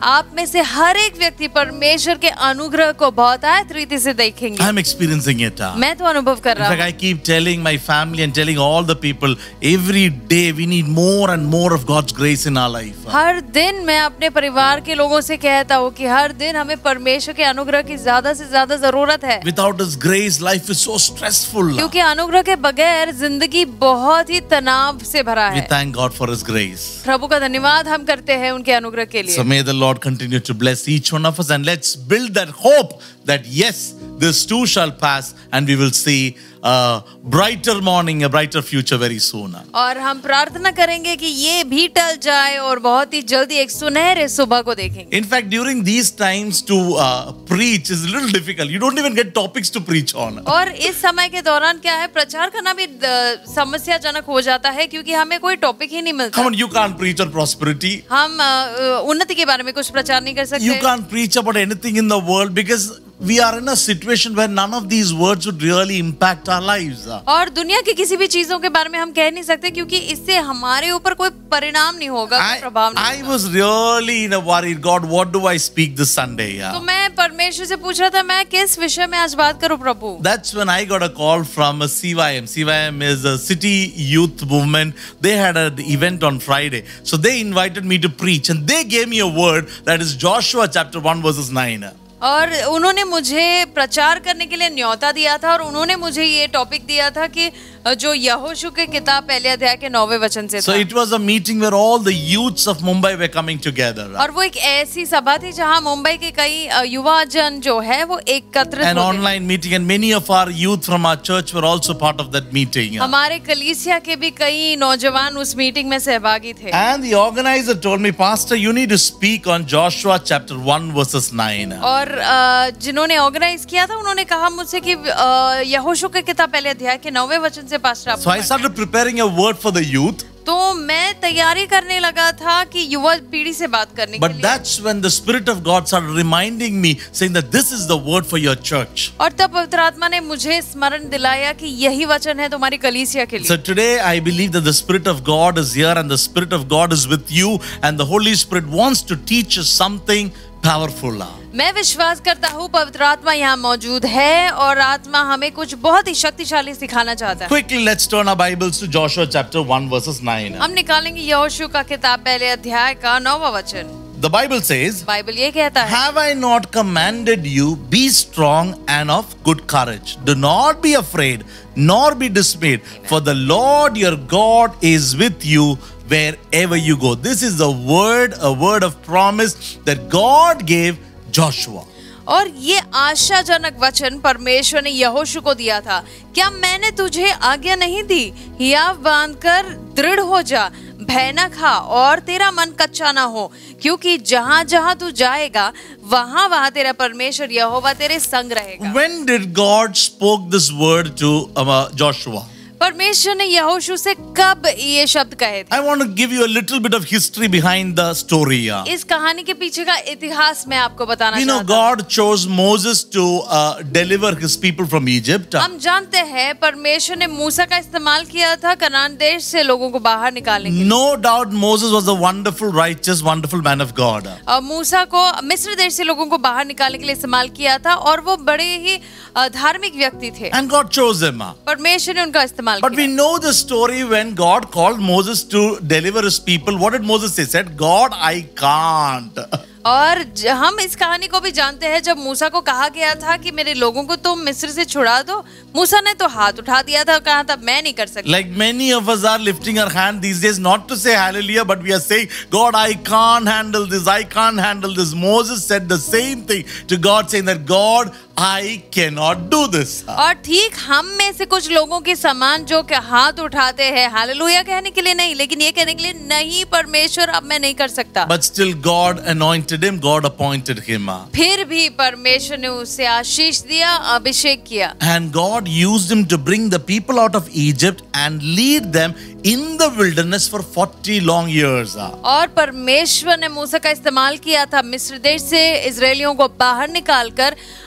आप में से हर एक व्यक्ति परमेश्वर के अनुग्रह को बहुत आयत रीति से देखेंगे। I'm experiencing it. मैं तो अनुभव कर In रहा fact, हूँ। I keep telling my family and telling all the people, every day we need more and more of God's grace in our life. हर दिन मैं अपने परिवार के लोगों से कहता हूँ कि हर दिन हमें परमेश्वर के अनुग्रह की ज्यादा से ज्यादा जरूरत है, Without His grace, life is so stressful. क्योंकि अनुग्रह के बगैर जिंदगी बहुत ही तनाव से भरा We है। thank God for His grace. प्रभु का धन्यवाद हम करते हैं उनके अनुग्रह के लिए। So may the Lord continue to bless each one of us, and let's build that hope that yes, this too shall pass and we will see a brighter morning, a brighter future very soon. और हम प्रार्थना करेंगे कि ये भी टल जाए और बहुत ही जल्दी एक सुनहरे सुबह को देखेंगे। In fact, during these times to preach is a little difficult. You don't even get topics to preach on. और इस समय के दौरान क्या है, प्रचार करना भी समस्याजनक हो जाता है क्योंकि हमें कोई टॉपिक ही नहीं मिलता। Come on, you can't preach on prosperity. हम उन्नति के बारे में कुछ प्रचार नहीं कर सकते। You can't preach about anything in the world because we are in a situation where none of these words would really impact our lives. और दुनिया की किसी भी चीजों के बारे में हम कह नहीं सकते क्योंकि इससे हमारे ऊपर कोई परिणाम नहीं होगा, कोई प्रभाव नहीं I होगा। was really in a worry. God, what do I speak this Sunday? तो मैं परमेश्वर से पूछ रहा था मैं किस विषय में आज बात करूं प्रभु। That's when I got a call from a CYM. CYM is a city youth movement. They had an event on Friday. So they invited me to preach and they gave me a word that is Joshua chapter 1 verses 9. और उन्होंने मुझे प्रचार करने के लिए न्योता दिया था और उन्होंने मुझे ये टॉपिक दिया था कि जो यहोशू के किताब पहले अध्याय के 9वें वचन से So था। it was a meeting where all the youths of Mumbai were coming together. और वो एक ऐसी सभा थी जहां मुंबई के कई युवा जन जो है वो एकत्रित An होते हैं। online meeting, and many of our youth from our church were also part of that meeting. हमारे कलीसिया के भी कई नौजवान उस मीटिंग में सहभागी थे। And the organizer told me, Pastor, you need to speak on Joshua chapter 1 verses 9. और जिन्होंने ऑर्गेनाइज किया था उन्होंने कहा मुझसे कि यहोशू के किताब पहले अध्याय के 9वें वचन से pastor So I started preparing a word for the youth. तो मैं तैयारी करने लगा था कि युवा पीढ़ी से बात करने के But लिए। that's when the Spirit of God started reminding me, saying that this is the word for your church. और तब पवित्र आत्मा ने मुझे स्मरण दिलाया कि यही वचन है तुम्हारी कलीसिया के So लिए। today I believe that the Spirit of God is here and the Spirit of God is with you and the Holy Spirit wants to teach us something powerful. मैं विश्वास करता हूँ पवित्र आत्मा यहाँ मौजूद है और आत्मा हमें कुछ बहुत ही शक्तिशाली सिखाना चाहता है। Quickly, let's turn our Bibles to Joshua chapter 1 verses 9. हम निकालेंगे यहोशू का किताब पहले अध्याय का 9वां वचन। The Bible says, बाइबल ये कहता है, Have I not commanded you, be strong and of good courage. Do not be afraid, nor be dismayed, for the Lord your God is with you wherever you go. This is a word of promise that God gave Joshua. और ये आशाजनक वचन परमेश्वर ने यहोशू को दिया था। क्या मैंने तुझे आज्ञा नहीं दी? हियाव बांधकर दृढ़ हो जा, भय न खा और तेरा मन कच्चा ना हो, क्योंकि जहां जहां तू जाएगा वहां वहां तेरा परमेश्वर यहोवा तेरे संग रहेगा। When did God spoke this word to Joshua? परमेश्वर ने यहोशू से कब ये शब्द कहे थे? I want to give you a little bit of history behind the story. इस कहानी के पीछे का इतिहास मैं आपको बताना You know, चाहता हूँ। God chose Moses to deliver his people from Egypt. हम जानते हैं परमेश्वर ने मूसा का इस्तेमाल किया था कनान देश से लोगों को बाहर निकालने के लिए। No doubt Moses was a wonderful, righteous, wonderful man of God. और मूसा को मिस्र देश से लोगों को बाहर निकालने के लिए इस्तेमाल किया था और वो बड़े ही धार्मिक व्यक्ति थे। And God chose him. परमेश्वर ने उनका इस्तेमाल But we किया। know the story when God called Moses to deliver his people. What did Moses say? He said, God, I can't. और हम इस कहानी को भी जानते हैं जब मूसा को कहा गया था कि मेरे लोगों को तुम मिस्र से छुड़ा दो, मूसा ने तो हाथ उठा दिया था, कहा था मैं नहीं कर सकता। Like many of us are lifting our hand these days, not to say hallelujah, but we are saying, God, I can't handle this. I can't handle this. Moses said the same thing to God, saying that God, I cannot do this. और ठीक हम में से कुछ लोगों के समान जो कि हाथ उठाते हैं हालेलुया कहने के लिए नहीं, लेकिन ये कहने के लिए नहीं परमेश्वर अब मैं नहीं कर सकता। But still God anointed him, God appointed him. फिर भी परमेश्वर ने उसे आशीष दिया, अभिषेक किया। And God used him to bring the people out of Egypt and lead them in the wilderness for 40 long years. और परमेश्वर ने मूसा का इस्तेमाल किया था मिस्र देश से इजरायलियों को बाहर निकालकर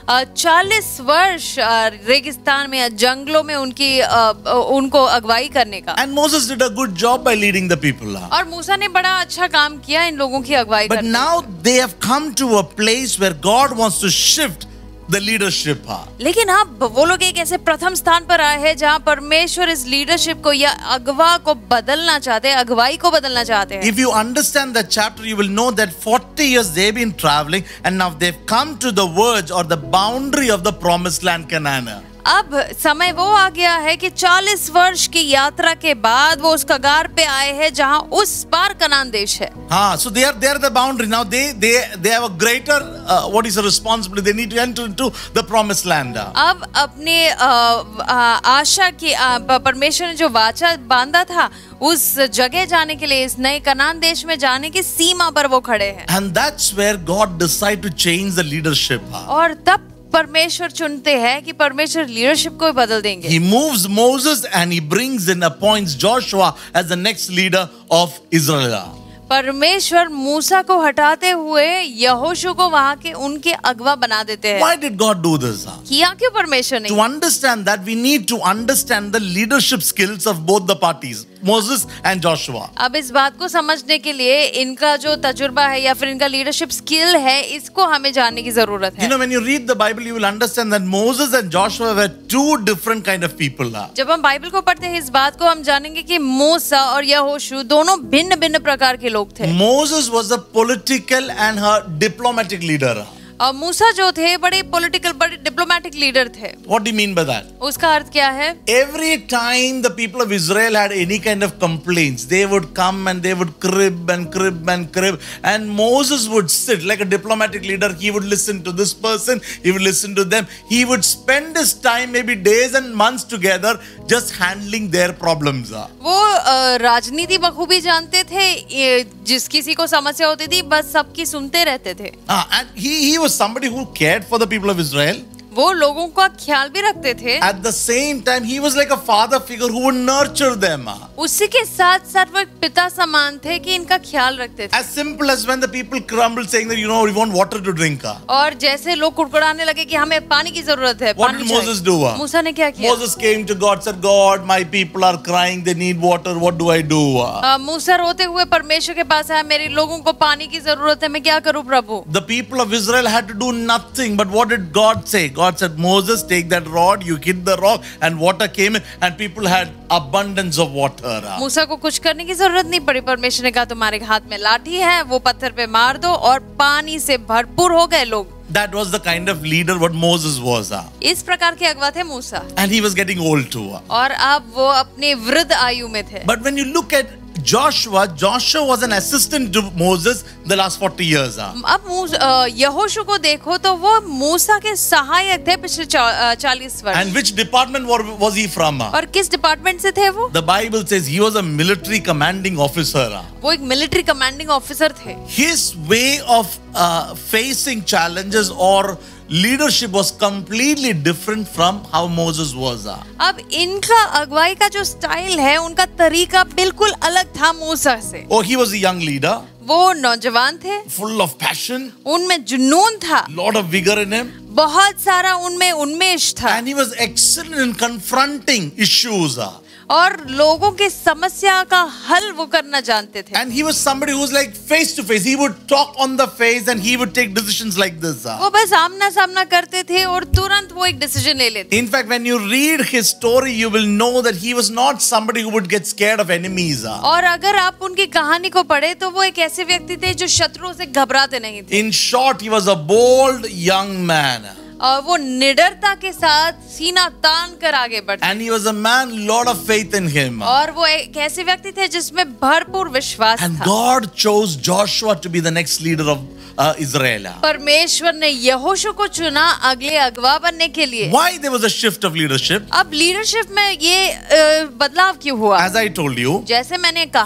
40 वर्ष रेगिस्तान में या जंगलों में उनको अगुवाई करने का। And Moses did a good job by leading the people. और मूसा ने बड़ा अच्छा काम किया इन लोगों की अगुवाई But करने now they have come to a place where God wants to shift the leadership. लेकिन अब वो लोग एक ऐसे प्रथम स्थान पर आए हैं जहाँ परमेश्वर इस लीडरशिप को या अगवा को बदलना चाहते हैं, अगुवाई को बदलना चाहते हैं। If you understand that chapter, you will know that 40 years they've been traveling and now they've come to the verge or the boundary of the promised land Canaan. अब समय वो आ गया है कि 40 वर्ष की यात्रा के बाद वो उस कगार पे आए हैं जहाँ उस पार कनान देश है। So they are the boundary now. They have a greater what is a responsibility. They need to enter into the promised land. अब अपने आशा की परमेश्वर ने जो वाचा बांधा था उस जगह जाने के लिए, इस नए कनान देश में जाने की सीमा पर वो खड़े हैं। And that's where God decided to change the leadership. और तब परमेश्वर चुनते हैं कि परमेश्वर लीडरशिप को बदल देंगे। He moves Moses and he brings and appoints Joshua as the next leader of Israel. परमेश्वर मूसा को हटाते हुए यहोशू को वहाँ के उनके अगवा बना देते हैं। Why did God do this? किया क्यों परमेश्वर ने? To understand that, we need to understand the leadership skills of both the parties, Moses and Joshua. अब इस बात को समझने के लिए इनका जो तजुर्बा है या फिर इनका लीडरशिप स्किल है, इसको हमें जानने की जरूरत है। You know, when you read the Bible, you will understand that Moses and Joshua were two different kind of people. जब हम बाइबल को पढ़ते हैं इस बात को हम जानेंगे कि मूसा और यहोशू दोनों भिन्न भिन्न प्रकार के लोग थे। Moses was a political and her diplomatic leader. और मूसा जो थे बड़े पॉलिटिकल, बड़े डिप्लोमेटिक लीडर थे। What do you mean by that? उसका अर्थ क्या है? Every time the people of Israel had any kind of complaints, they would come and they would crib and crib and crib, and Moses would sit like a diplomatic leader. He would listen to this person, he would listen to them. He would spend his time, maybe days and months together, just handling their problems. वो राजनीति बखूबी जानते थे, जिस किसी को समस्या होती थी बस सबकी सुनते रहते थे। And he was somebody who cared for the people of Israel. वो लोगों का ख्याल भी रखते थे। At the same time, he was like a father figure who would nurture them. उसी के साथ साथ वो एक पिता समान थे कि इनका ख्याल रखते थे। As simple as when the people grumbled saying that, you know, we want water to drink. और जैसे लोग कुड़कुड़ाने लगे कि हमें पानी की जरूरत है। What did Moses do? मूसा ने क्या किया? Moses came to God, said, God, my people are crying, they need water, what do I do? मूसा रोते हुए परमेश्वर के पास आया, मेरे लोगों को पानी की जरूरत है, मैं क्या करूं प्रभु? The people of Israel had to do nothing, but what did God say? God said, Moses, take that rod, you hit the rock, and water came in, and people had abundance of water. मूसा को कुछ करने की जरूरत नहीं पड़ी। परमेश्वर ने कहा तुम्हारे हाथ में लाठी है, वो पत्थर पे मार दो और पानी से भरपूर हो गए लोग। That was the kind of leader what Moses was. इस प्रकार के अगवा थे मूसा। And he was getting old too. और अब वो अपने वृद्ध आयु में थे। But when you look at Joshua was an assistant to Moses the last 40 years. अब यहोशू को देखो तो वो मूसा के सहायक थे पिछले 40 वर्ष। And which department was he from? और किस डिपार्टमेंट से थे वो? The Bible says he was a military commanding officer. वो एक मिलिट्री कमांडिंग ऑफिसर थे। His way of facing challenges or leadership was completely different from how Moses was. अब इनका अगुवाई का जो स्टाइल है, उनका तरीका बिल्कुल अलग था मूसा से। Oh, he was a young leader. वो नौजवान थे, full of passion, उनमें जुनून था, lot of vigor in him, बहुत सारा उनमें उन्मेष था, and he was excellent in confronting issues. और लोगों की समस्या का हल वो करना जानते थे। And he was somebody who was like face to face. He would talk on the face and he would take decisions like this. वो बस आमना सामना करते थे और तुरंत वो एक डिसीजन ले लेते। In fact, when you read his story, you will know that he was not somebody who would get scared of enemies. और अगर आप उनकी कहानी को पढ़े तो वो एक ऐसे व्यक्ति थे जो शत्रुओं से घबराते नहीं थे। In short, he was a bold young man. और वो निडरता के साथ सीना तान कर आगे बढ़ते। And he was a man, lot of faith in him. और वो एक ऐसे व्यक्ति थे जिसमें भरपूर विश्वास And था। God chose Joshua to be the next leader of Israel. परमेश्वर ने यहोशू को चुना अगले अगवा बनने के लिए। Why there was a shift of leadership? अब लीडरशिप में ये बदलाव क्यों हुआ? As I told you, जैसे मैंने कहा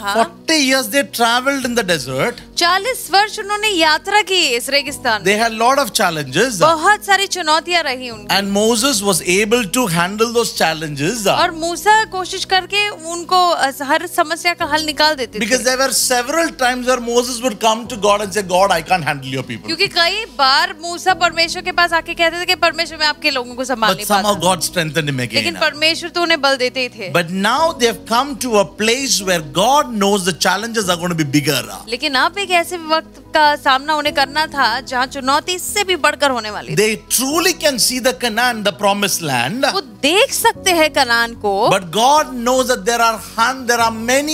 40 years they traveled in the desert. 40 वर्ष उन्होंने यात्रा की इस रेगिस्तान They में। had a lot of challenges. बहुत सारी चुनौतियां रही उनकी। And Moses was able to handle those challenges. और मूसा कोशिश करके उनको हर समस्या का हल निकाल देते Because थे। there were several times where Moses would come to God and say, God, I can't handle your people. क्योंकि कई बार मूसा परमेश्वर के पास आके कहते थे कि परमेश्वर मैं आपके लोगों को संभाल But नहीं somehow पाता। God strengthened him again. लेकिन परमेश्वर तो उन्हें बल देते ही थे। But now they've come to a place where God knows the challenges are going to be bigger. लेकिन अब एक ऐसे वक्त का सामना उन्हें करना था जहाँ चुनौती इससे भी बढ़कर होने वाली थी। They truly can see the Canaan, the promised land. वो देख सकते हैं कनान को। But God knows that there are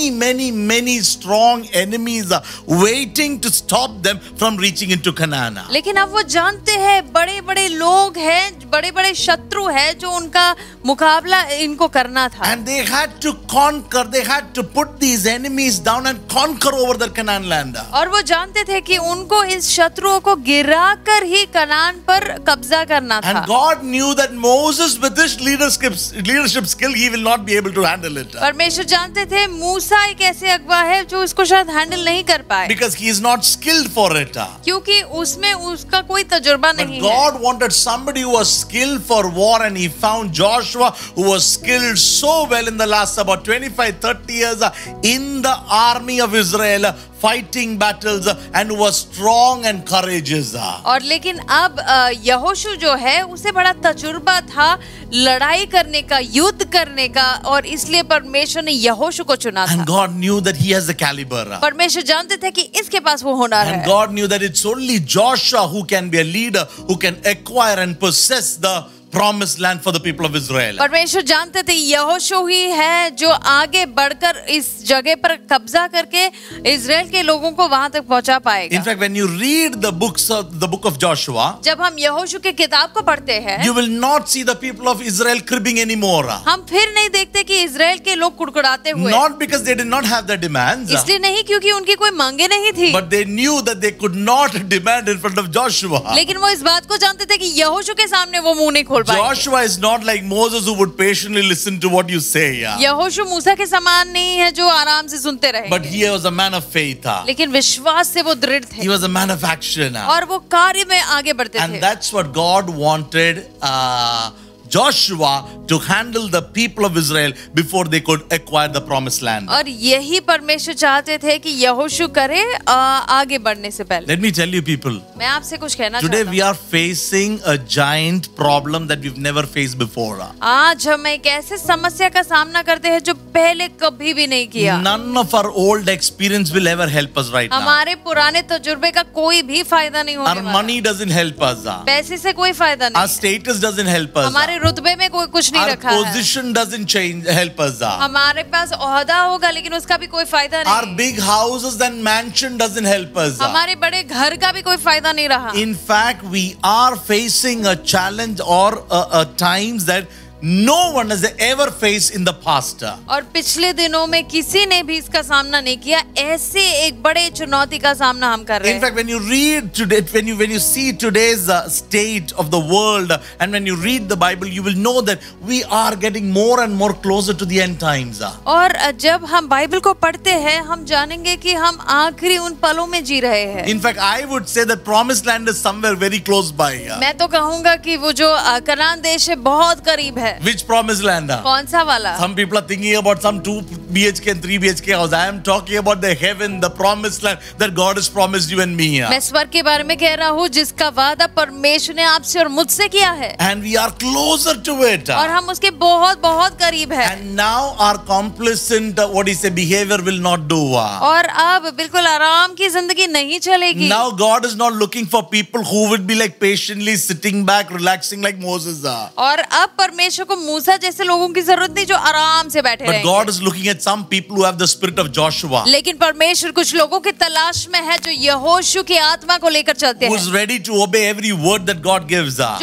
many strong enemies waiting to stop them from reaching into Canaan. लेकिन अब वो जानते हैं बड़े बड़े लोग हैं, बड़े बड़े शत्रु हैं जो उनका मुकाबला इनको करना था। And they had to conquer, they had to put these enemies down and conquer over the Canaan land. और वो जानते थे कि उनको इस शत्रुओं को गिराकर ही कनान पर कब्जा करना था। And God knew that Moses, with his leadership skill, he will not be able to handle it. परमेश्वर जानते थे मूसा एक ऐसे अगुवा है जो इसको शायद हैंडल नहीं कर पाए, Because he is not skilled for it. क्योंकि उसमें उसका कोई तजुर्बा But नहीं है। God wanted somebody who was skilled for war, and he found Joshua, who was skilled so well in the last about 25-30 years in the army of Israel, fighting battles, and who was strong and courageous. और लेकिन अब यहोशू जो है उसे बड़ा तजुर्बा था लड़ाई करने का, युद्ध करने का, और इसलिए परमेश्वर ने यहोशू को चुना था। And God knew that he has the caliber. परमेश्वर जानते थे कि इसके पास वो हुनर And है। God knew that it's only Joshua who can be a leader, who can acquire and possess the promised land for the people of Israel. परमेश्वर जानते थे यहोशू ही है जो आगे बढ़कर इस जगह पर कब्जा करके इजराइल के लोगों को वहां तक पहुंचा पाएगा। In fact, when you read the book of Joshua, जब हम यहोशू के किताब को पढ़ते हैं, you will not see the people of Israel cribbing anymore. हम फिर नहीं देखते कि इजराइल के लोग कुड़कुड़ाते हुए। Not because they did not have the demands, इसलिए नहीं क्योंकि उनकी कोई मांगे नहीं थी, but they knew that they could not demand in front of Joshua. लेकिन वो इस बात को जानते थे कि यहोशू के सामने वो मुंह नहीं खोल पाएंगे। Joshua is not like Moses who would patiently listen to what you say. यहोशू मूसा के समान नहीं है जो आराम से सुनते रहे, But he was a man of faith. लेकिन विश्वास से वो दृढ़ थे He was a man of action. और वो कार्य में आगे बढ़ते And थे। that's what God wanted Joshua to handle the people of Israel before they could acquire the promised land. और यही परमेश्वर चाहते थे कि यहोशू करे आगे बढ़ने से पहले। Let me tell you people, मैं आपसे कुछ कहना today चाहता we हूँ। are facing a giant problem that we've never faced before. आज हम एक ऐसे समस्या का सामना करते हैं जो पहले कभी भी नहीं किया। None of our old experience will ever help us right now. हमारे पुराने तजुर्बे का कोई भी फायदा नहीं होने Our वाला। money doesn't help us. पैसे से कोई फायदा Our नहीं। status doesn't help us. हमारे रुतबे में कोई कुछ नहीं Our रखा है। position doesn't help us. हमारे पास ओहदा होगा लेकिन उसका भी कोई फायदा Our नहीं। big houses and mansion doesn't help us. हमारे बड़े घर का भी कोई फायदा नहीं रहा। In fact, we are facing a challenge or a times that no one has ever faced in the past. और पिछले दिनों में किसी ने भी इसका सामना नहीं किया। ऐसे एक बड़े चुनौती का सामना हम कर रहे In हैं। fact, when you read today, when you see today's state of the world, and when you read the Bible, you will know that we are getting more and more closer to the end times. और जब हम Bible को पढ़ते हैं हम जानेंगे कि हम आखिरी उन पलों में जी रहे हैं। In fact, I would say that promised land is somewhere very close by. मैं तो कहूँगा कि वो जो कनान देश है बहुत करीब है। Which promised land? कौन सा वाला? Some people are thinking about some 2 BHK and 3 BHK house. I am talking about the heaven, the promised land that God has promised you and me. मैं स्वर्ग के बारे में कह रहा हूँ जिसका वादा परमेश्वर ने आपसे और मुझसे किया है। And we are closer to it. और हम उसके बहुत बहुत करीब है। And now our complacent, behavior will not do. और अब बिल्कुल आराम की जिंदगी नहीं चलेगी। Now God is not looking for people who would be like patiently sitting back, relaxing like Moses. और अब परमेश्वर को मूसा जैसे लोगों की जरूरत नहीं जो आराम से बैठे But रहेंगे। God is looking at some people who have the spirit of Joshua, लेकिन परमेश्वर कुछ लोगों की तलाश में है जो यहोशू की आत्मा को लेकर चलते who is हैं, ready to obey every word that God gives. जो परमेश्वर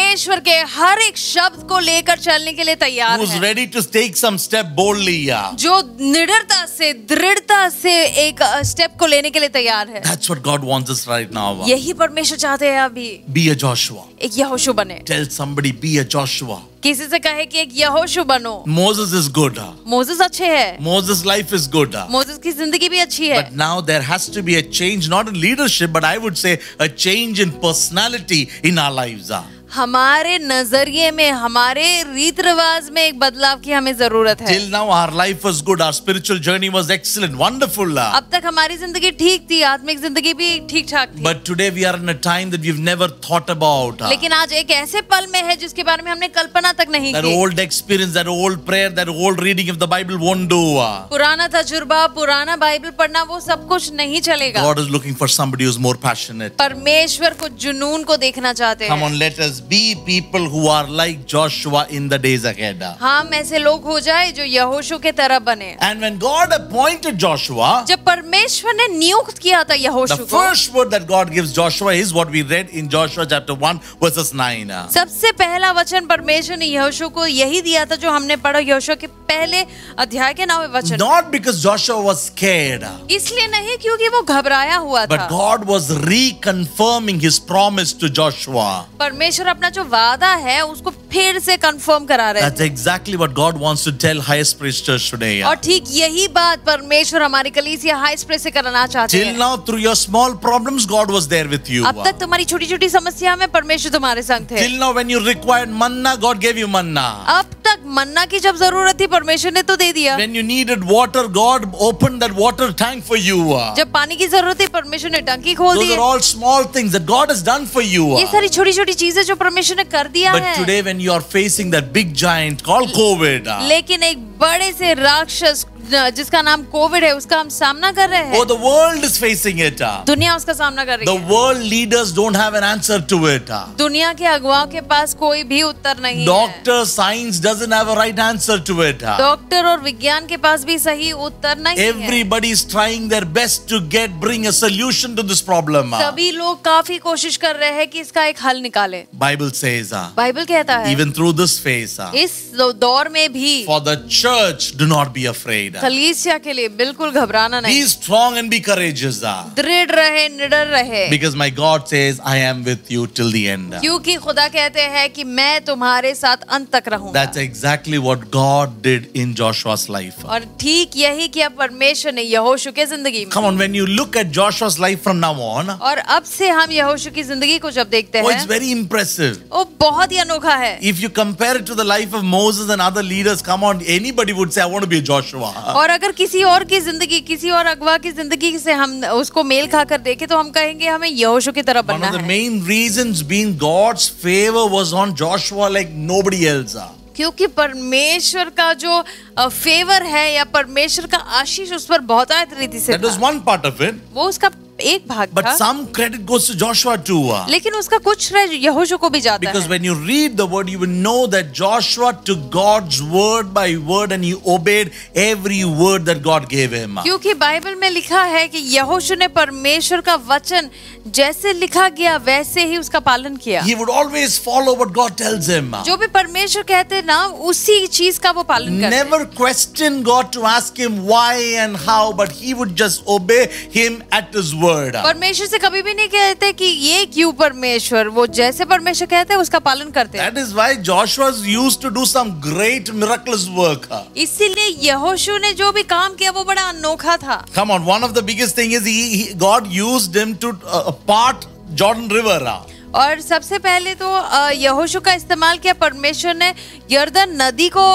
परमेश्वर के हर एक शब्द को लेकर चलने के लिए तैयार Who's है, ready to take some step boldly? Yeah. जो निडरता से दृढ़ता से एक स्टेप को लेने के लिए तैयार है। That's what God wants us right now. यही परमेश्वर चाहते हैं अभी। Be a Joshua. एक यहोशू बने। Tell somebody, be a Joshua. किसी से कहे कि एक यहोशू बनो। Moses is good. मोसेस अच्छे हैं, Moses' life is good. Moses की जिंदगी भी अच्छी है, But now there has to be a change, not in leadership, but I would say a change in personality in our lives. हमारे नजरिए में, हमारे रीत रिवाज में एक बदलाव की हमें जरूरत है। Till now our life was good, our spiritual journey was excellent, wonderful. अब तक हमारी जिंदगी ठीक थी, आत्मिक जिंदगी भी ठीक ठाक थी। But today we are in a time that we've never thought about. लेकिन आज एक ऐसे पल में है जिसके बारे में हमने कल्पना तक नहीं That की। old experience, that old prayer, that old reading of the Bible won't do. पुराना तजुर्बा, पुराना बाइबल पढ़ना, वो सब कुछ नहीं चलेगा। God is looking for somebody who's more passionate. परमेश्वर को जुनून को देखना चाहते Come हैं। on, let us be people who are like Joshua in the days ahead. हम ऐसे लोग हो जाए जो यहोशू के तरह बने। And when God appointed Joshua, जब परमेश्वर ने नियुक्त किया था the यहोशू को, first word that God gives Joshua is what we read in Joshua chapter 1 verses 9. सबसे पहला वचन परमेश्वर ने यहोशू को यही दिया था जो हमने पढ़ा यहोशू के पहले अध्याय के 9वें वचन। Not because Joshua was scared, इसलिए नहीं क्योंकि वो घबराया हुआ but था, God was reconfirming his promise to Joshua. परमेश्वर अपना जो वादा है उसको फिर से कंफर्म करा रहे That's थे। exactly what God wants to tell Highest Praise Church today. और ठीक यही बात परमेश्वर हमारी कलीसिया हाई स्प्रेस से कराना चाहते Till हैं। now, through your small problems, God was there with you. अब तक तुम्हारी छोटी छोटी समस्या में परमेश्वर तुम्हारे संग थे। Till now, when you required manna, God gave you manna. अब तक मन्ना की जब जरूरत थी परमेश्वर ने तो दे दिया। When you needed water, God opened that water tank for you. जब पानी की जरूरत थी परमेश्वर ने टंकी खोल Those the. are all small things that God has done for you. ये सारी छोटी छोटी चीजें जो परमेश्वर ने कर दिया But है। today, when you are facing that big giant called COVID, लेकिन एक बड़े से राक्षस जिसका नाम कोविड है उसका हम सामना कर रहे हैं। oh, the world is facing it. दुनिया उसका सामना कर रही The है। world leaders don't have an answer to it. दुनिया के अगुवाओं के पास कोई भी उत्तर नहीं है। Doctor science doesn't have a right answer to it. Doctor और विज्ञान के पास भी सही उत्तर नहीं है। Everybody is trying their best to bring a solution to this problem. सभी लोग काफी कोशिश कर रहे हैं कि इसका एक हल निकाले। Bible says, बाइबल कहता है even through this phase, इस दौर में भी for the church, do not be afraid. कलीसिया के लिए बिल्कुल घबराना नहीं। Be strong and be courageous. दृढ़ रहे, निडर रहे, Because my God says, I am with you till the end. क्योंकि खुदा कहते हैं कि मैं तुम्हारे साथ अंत तक रहूंगा। That's exactly what God did in Joshua's life. और ठीक यही किया परमेश्वर ने यहोशू के जिंदगी में। Come on, when you look at Joshua's life from now on, और अब से हम यहोशू की जिंदगी को जब देखते oh, it's हैं, very impressive. वो बहुत ही अनोखा है। If you compare it to the life of Moses and other leaders, come on, anybody would say, I want to be a Joshua. और अगर किसी और की जिंदगी, किसी और अगवा की जिंदगी से हम उसको मेल खाकर देखें तो हम कहेंगे हमें यहोशू की तरह One बनना of the है। main reasons being God's favor was on Joshua like nobody else. क्योंकि परमेश्वर का जो फेवर है या परमेश्वर का आशीष उस पर बहुत रीति से That was था। one part of it. वो उसका एक भाग But था, some credit goes to Joshua too. लेकिन उसका कुछ श्रेय यहोशू को भी जाता Because है। when you read the word, you will know that Joshua took God's word by word and he obeyed every word that God gave him. क्योंकि बाइबल में लिखा है कि यहोशू ने परमेश्वर का वचन जैसे लिखा गया वैसे ही उसका पालन किया। He would always follow what God tells him. जो भी परमेश्वर कहते ना उसी चीज का वो पालन करते। Never question God to ask him why and how, but he would just obey him at his word. परमेश्वर से कभी भी नहीं कहते कि ये क्यों परमेश्वर, वो जैसे परमेश्वर कहते हैं उसका पालन करते हैं। That is why Joshua used to do some great miraculous work. इसीलिए यहोशू ने जो भी काम किया वो बड़ा अनोखा था। Come on, one of the biggest thing is God used him to part Jordan River. और सबसे पहले तो यहोशू का इस्तेमाल किया परमेश्वर ने यर्दन नदी को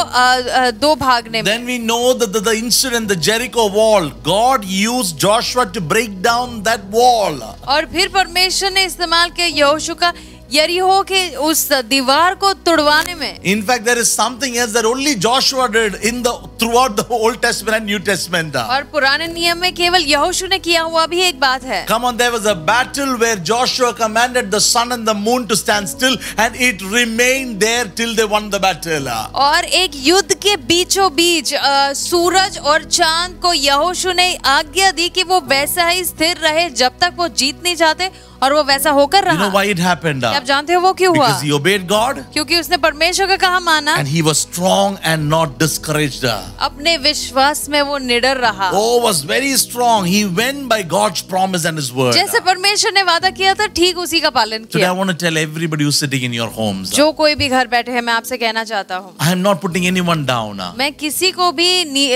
दो भागने में। Then we know that the incident, the Jericho wall, God used Joshua to break down that wall. और फिर परमेश्वर ने इस्तेमाल किया यहोशू का यरीहो के उस दीवार को तोड़वाने में। In fact, there is something else that only Joshua did throughout the Old Testament and New Testament. और पुराने नियम में केवल यहोशू ने किया हुआ भी एक बात है। Come on, there was a battle where Joshua commanded the sun and the moon to stand still and it remained there till they won the battle. और एक युद्ध के बीचों बीच सूरज और चांद को यहोशू ने आज्ञा दी कि वो वैसा ही स्थिर रहे जब तक वो जीत नहीं जाते, और वो वैसा होकर You know रहा। why it happened? क्या आप जानते हो वो क्यों हुआ? Because he obeyed God क्योंकि उसने परमेश्वर का कहा माना, and he was strong and not discouraged. अपने विश्वास में वो निडर रहा। Oh, was very strong. He went by God's promise and His word. जैसे परमेश्वर ने वादा किया था ठीक उसी का पालन Today I किया। want to tell everybody who's sitting in your homes. जो कोई भी घर बैठे है, मैं आपसे कहना चाहता हूँ, I am not putting anyone down. मैं किसी को भी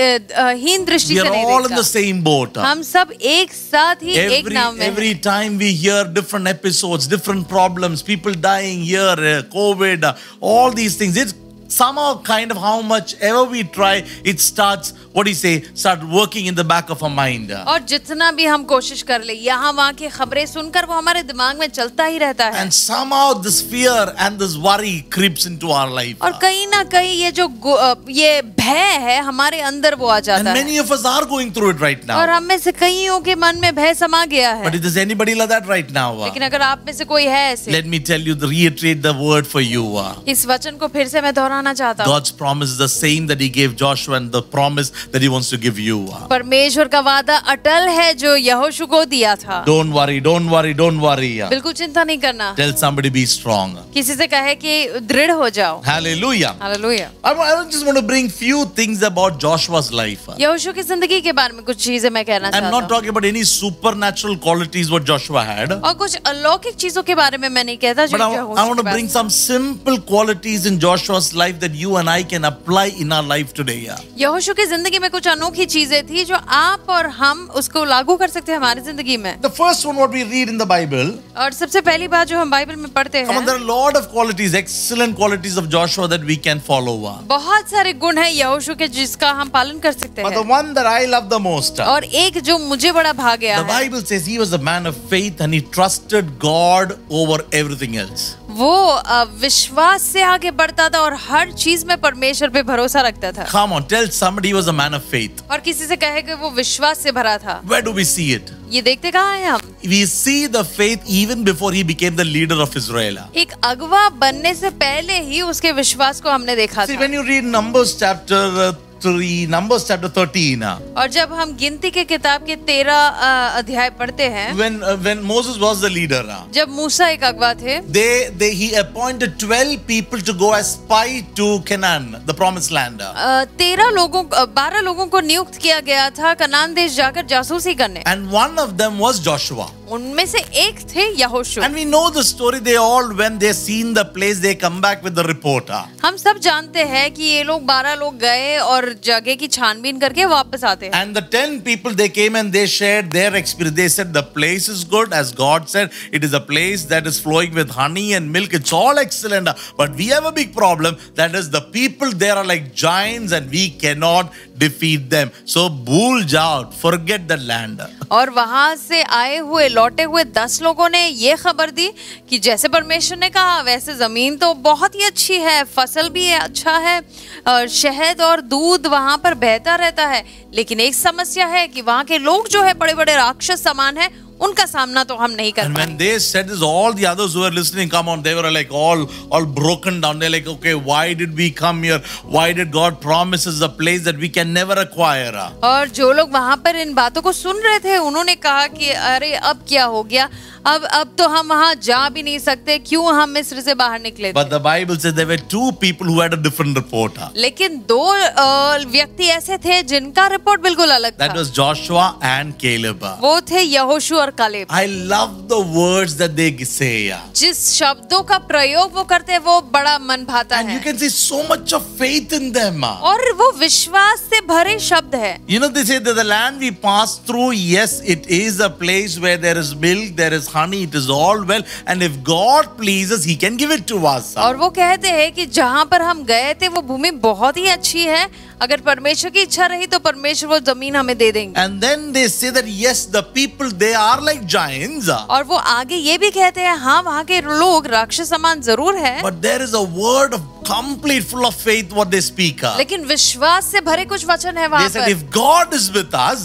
हीन दृष्टि We से are नहीं all in the देखता। same boat. हम सब एक साथ ही एक नाव में हैं। Every time we hear different episodes, different problems, people dying here, COVID, all these things. It's somehow kind of how much ever we try, it starts, what do you say, start working in the back of our mind. और जितना भी हम कोशिश कर ले, यहाँ वहाँ की खबरें सुनकर वो हमारे दिमाग में चलता ही रहता है। And somehow this fear and this worry creeps into our life. और कहीं ना कहीं ये जो ये भय है हमारे अंदर वो आ And जाता है। many of us are going through it right और now. हम में से कईयों के मन में भय समा गया है। But if there's anybody like that right now, लेकिन अगर आप में से कोई है ऐसे, let me tell you, reiterate the word for you. इस वचन को फिर से मैं दोहराना चाहता हूँ। God's promise is the same that He gave Joshua and the promise that He wants to give you. परमेश्वर का वादा अटल है जो यहोशू को दिया था। Don't worry, don't worry, don't worry. बिल्कुल चिंता नहीं करना। Tell somebody be strong. किसी से कहे कि दृढ़ हो जाओ। Hallelujah. Hallelujah. I just want to bring few things about Joshua's life. यहोशू की जिंदगी के बारे में कुछ चीजें मैं कहना I'm चाहता not हूँ। talking about any supernatural qualities what Joshua had. और कुछ अलौकिक चीजों के बारे में मैं नहीं कहता जो But I यहोशू want के to bring pass. some simple qualities in Joshua's life that you and I can apply in our life today. यहोशू की जिंदगी में कुछ अनोखी चीजें थी जो आप और हम उसको लागू कर सकते हैं हमारी जिंदगी में। The first one what we read in the Bible, और सबसे पहली बात जो हम बाइबल में पढ़ते come on, हैं, there are a lot of qualities, excellent qualities of Joshua that we can follow. बहुत सारे गुण हैं यहोशू के जिसका हम पालन कर सकते But the हैं। one that I love the most, और एक जो मुझे बड़ा भा गया the है, Bible says he was a man of faith and he trusted God over everything else. वो विश्वास से आगे बढ़ता था और हर चीज में परमेश्वर पे भरोसा रखता था। Come on, tell somebody he was a man of faith. और किसी से कहे कि वो विश्वास से भरा था। Where do we see it? ये देखते कहाँ हैं हम? We see the faith even before he became the leader of Israel. एक अगवा बनने से पहले ही उसके विश्वास को हमने देखा See, था। when you read Numbers chapter 3, Numbers chapter 13, और जब हम गिनती के किताब के 13 अध्याय पढ़ते हैं, when Moses was the leader, जब मूसा एक अगवा थे, he appointed 12 people to go as spy to Canaan, the promised land. 12 लोगों को नियुक्त किया गया था कनान देश जाकर जासूसी करने। And one of them was Joshua. उनमें से एक थे यहोशू। And we know the story. They all, when they seen the place, they come back with the report. हम सब जानते हैं कि ये लोग 12 लोग गए और जगह की छानबीन करके वापस आते हैं। And the 10 people, they came and they shared their experience. They said the place is good, as God said. It is a place that is flowing with honey and milk. It's all excellent. But we have a big problem. That is, the people there are like giants and we cannot defeat them. So, bhul jao, forget the land. और वहां से आए हुए लौटे हुए 10 लोगों ने ये खबर दी कि जैसे परमेश्वर ने कहा वैसे जमीन तो बहुत ही अच्छी है, फसल भी अच्छा है, शहद और दूध वहां पर बहता रहता है, लेकिन एक समस्या है कि वहां के लोग जो है बड़े बड़े राक्षस समान है, उनका सामना तो हम नहीं कर And when पाएंगे। they said this, all the others who were listening, come on, they were like all broken down. They're like, okay, why did we come here? Why did God promise us a place that we can never acquire? और जो लोग वहां पर इन बातों को सुन रहे थे, उन्होंने कहा कि अरे अब क्या हो गया, अब तो हम वहां जा भी नहीं सकते, क्यों हम मिस्र से बाहर निकले थे। But the Bible says there were 2 people who had a different report. लेकिन 2 व्यक्ति ऐसे थे जिनका रिपोर्ट बिल्कुल अलग That था। was Joshua and Caleb. वो थे यहोशू और कालेब। I love the words that they say. जिस शब्दों का प्रयोग वो करते हैं वो बड़ा मन भाता And you है can see so much of faith in them. और वो विश्वास से भरे शब्द है। You know, they say that the land we pass through, yes, it is a place where there is milk, there is honey, it is all well. And if God pleases, He can give it to us. और वो कहते हैं कि जहाँ पर हम गए थे वो भूमि बहुत ही अच्छी है, अगर परमेश्वर की इच्छा रही तो परमेश्वर वो जमीन हमें दे देंगे। And then they say that yes, the people, they are like giants. और वो आगे ये भी कहते हैं हाँ वहाँ के लोग राक्षस समान जरूर है, But there is a word of complete full of faith what they speak. लेकिन विश्वास से भरे कुछ वचन है वहाँ They said पर। if God is with us,